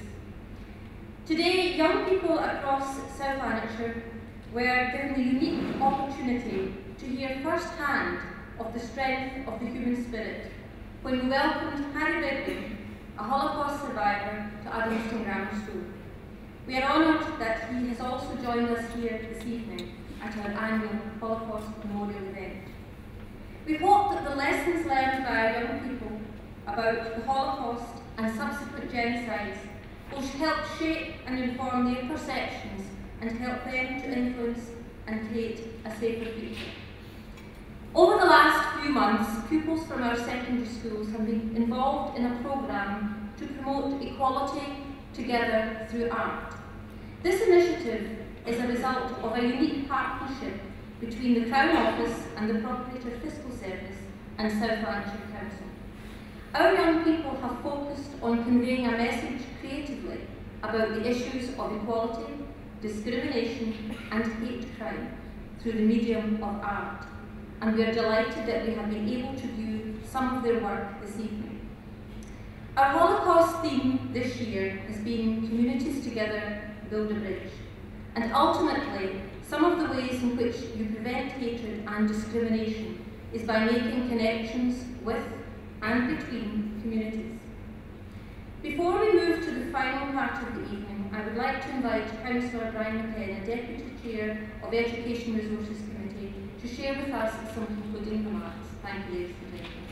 Today, young people across South Lanarkshire were given the unique opportunity to hear firsthand of the strength of the human spirit when we welcomed Harry Biggar, a Holocaust survivor, to Adamston Grammar School. We are honoured that he has also joined us here this evening at our annual Holocaust Memorial event. We hope that the lessons learned by our young people about the Holocaust and subsequent genocides will help shape and inform their perceptions and help them to influence and create a safer future. Over the last few months, pupils from our secondary schools have been involved in a programme to promote equality together through art. This initiative is a result of a unique partnership between the Crown Office and the Procurator Fiscal Service and South Lanarkshire Council. Our young people have focused on conveying a message creatively about the issues of equality, discrimination and hate crime through the medium of art, and we are delighted that we have been able to view some of their work this evening. Our Holocaust theme this year has been Communities Together Build a Bridge, and ultimately some of the ways in which you prevent hatred and discrimination is by making connections with and between communities. Before we move to the final part of the evening, I would like to invite Councillor Brian McCann, Deputy Chair of Education Resources Committee, to share with us some concluding remarks. Thank you, ladies and gentlemen.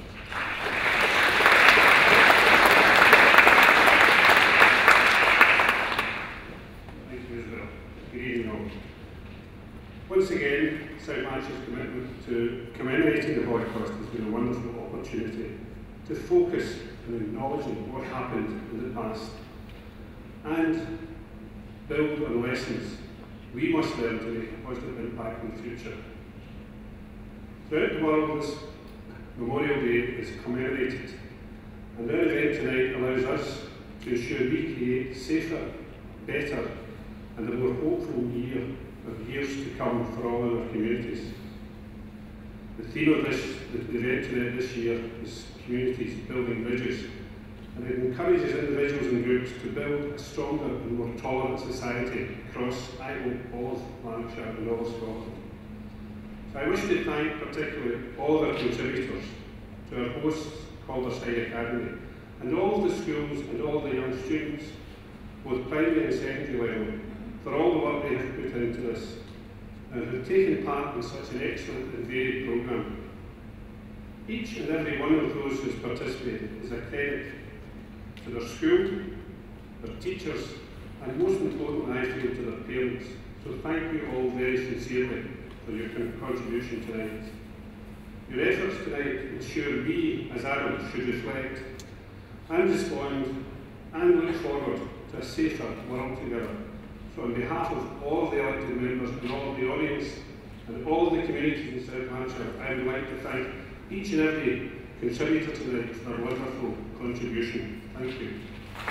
Thank you, Isabel. Good evening all. Once again, South Lanarkshire's commitment to commemorating the Holocaust has been a wonderful opportunity to focus on acknowledging what happened in the past and build on lessons we must learn to make a positive impact in the future. Throughout the world, this Memorial Day is commemorated, and our event tonight allows us to ensure we create safer, better, and a more hopeful year of years to come for all in our communities. The theme of this the event tonight this year is Communities Building Bridges, and it encourages individuals and groups to build a stronger and more tolerant society across, I hope, all of Lanarkshire and all of Scotland. So I wish to thank particularly all our contributors to our hosts, Calderside Academy, and all of the schools and all the young students, both primary and secondary level, for all the work they have put into this, and who have taken part in such an excellent and varied programme. Each and every one of those who has participated is a credit to their school, their teachers, and most importantly, I feel, to their parents. So thank you all very sincerely for your contribution tonight. Your efforts tonight ensure we, as adults, should reflect and respond and look forward to a safer world together. So on behalf of all of the elected members and all of the audience and all of the communities in South Lanarkshire, I would like to thank each and every contributor tonight for their wonderful contribution. Thank you.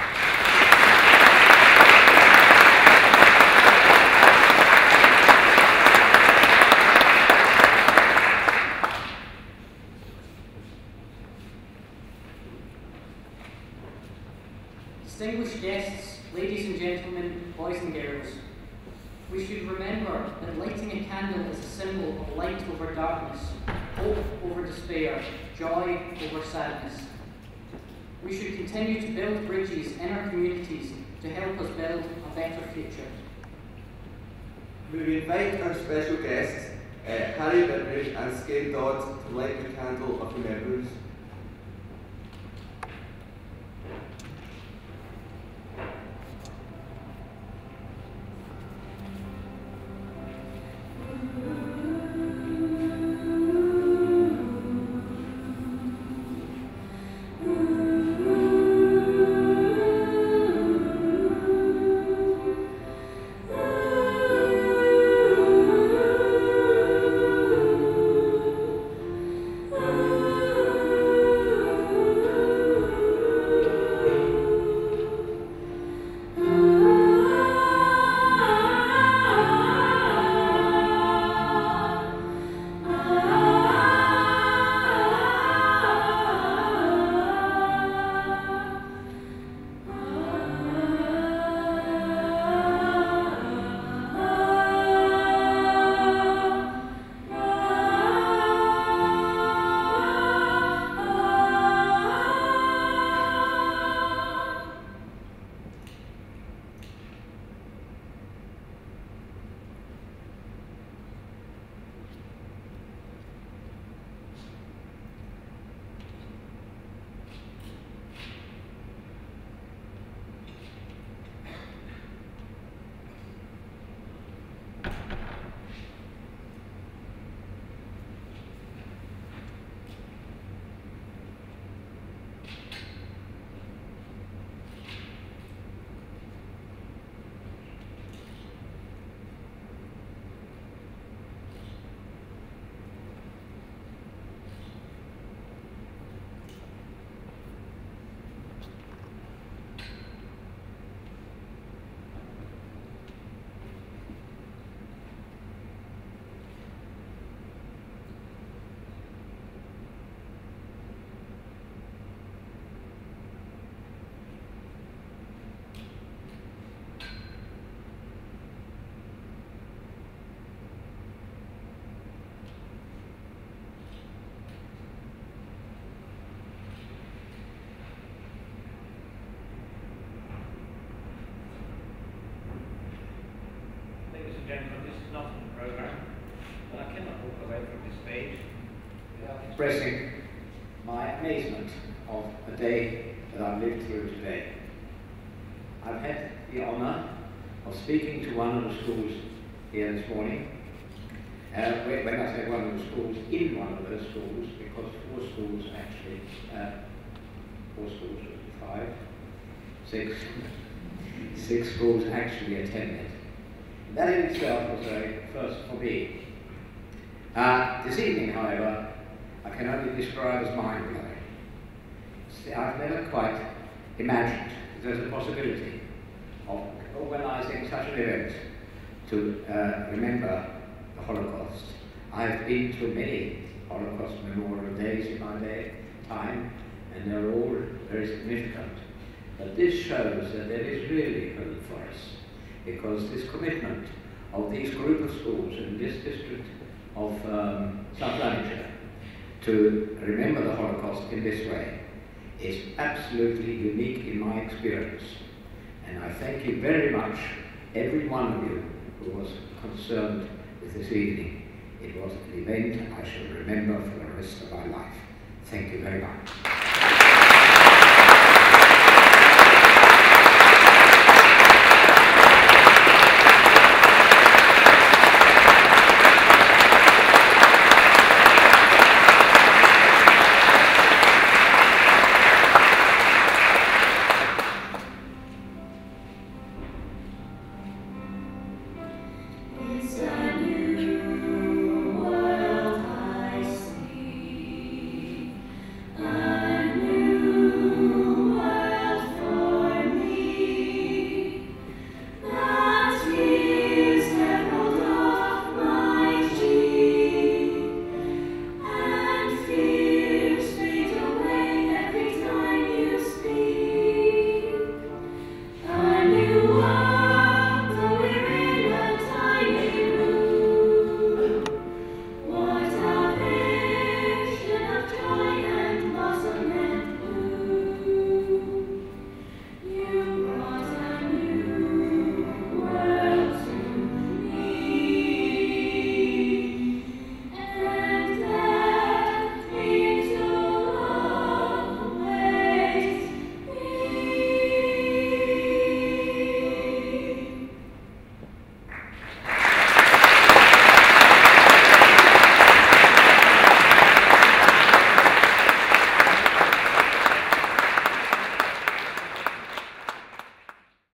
Distinguished guests, ladies and gentlemen, boys and girls, we should remember that lighting a candle is a symbol of light over darkness, hope over despair, joy over sadness. We should continue to build bridges in our communities to help us build a better future. We invite our special guests, uh, Harry Biggar and Skate Dodd, to light the candle of remembrance. read from this page without expressing my amazement of a day that I've lived through today. I've had the honour of speaking to one of the schools here this morning. Uh, when I say one of the schools, in one of those schools, because four schools actually, uh, four schools, five, six, six schools actually attended. That in itself was a first for me. Uh, this evening, however, I can only describe as mind-blowing. I've never quite imagined that there's a possibility of organising such an event to uh, remember the Holocaust. I've been to many Holocaust Memorial days in my day, time, and they're all very significant. But this shows that there is really hope for us, because this commitment of these group of schools in this district of um, South Lanarkshire to remember the Holocaust in this way is absolutely unique in my experience. And I thank you very much, every one of you who was concerned with this evening. It was an event I shall remember for the rest of my life. Thank you very much.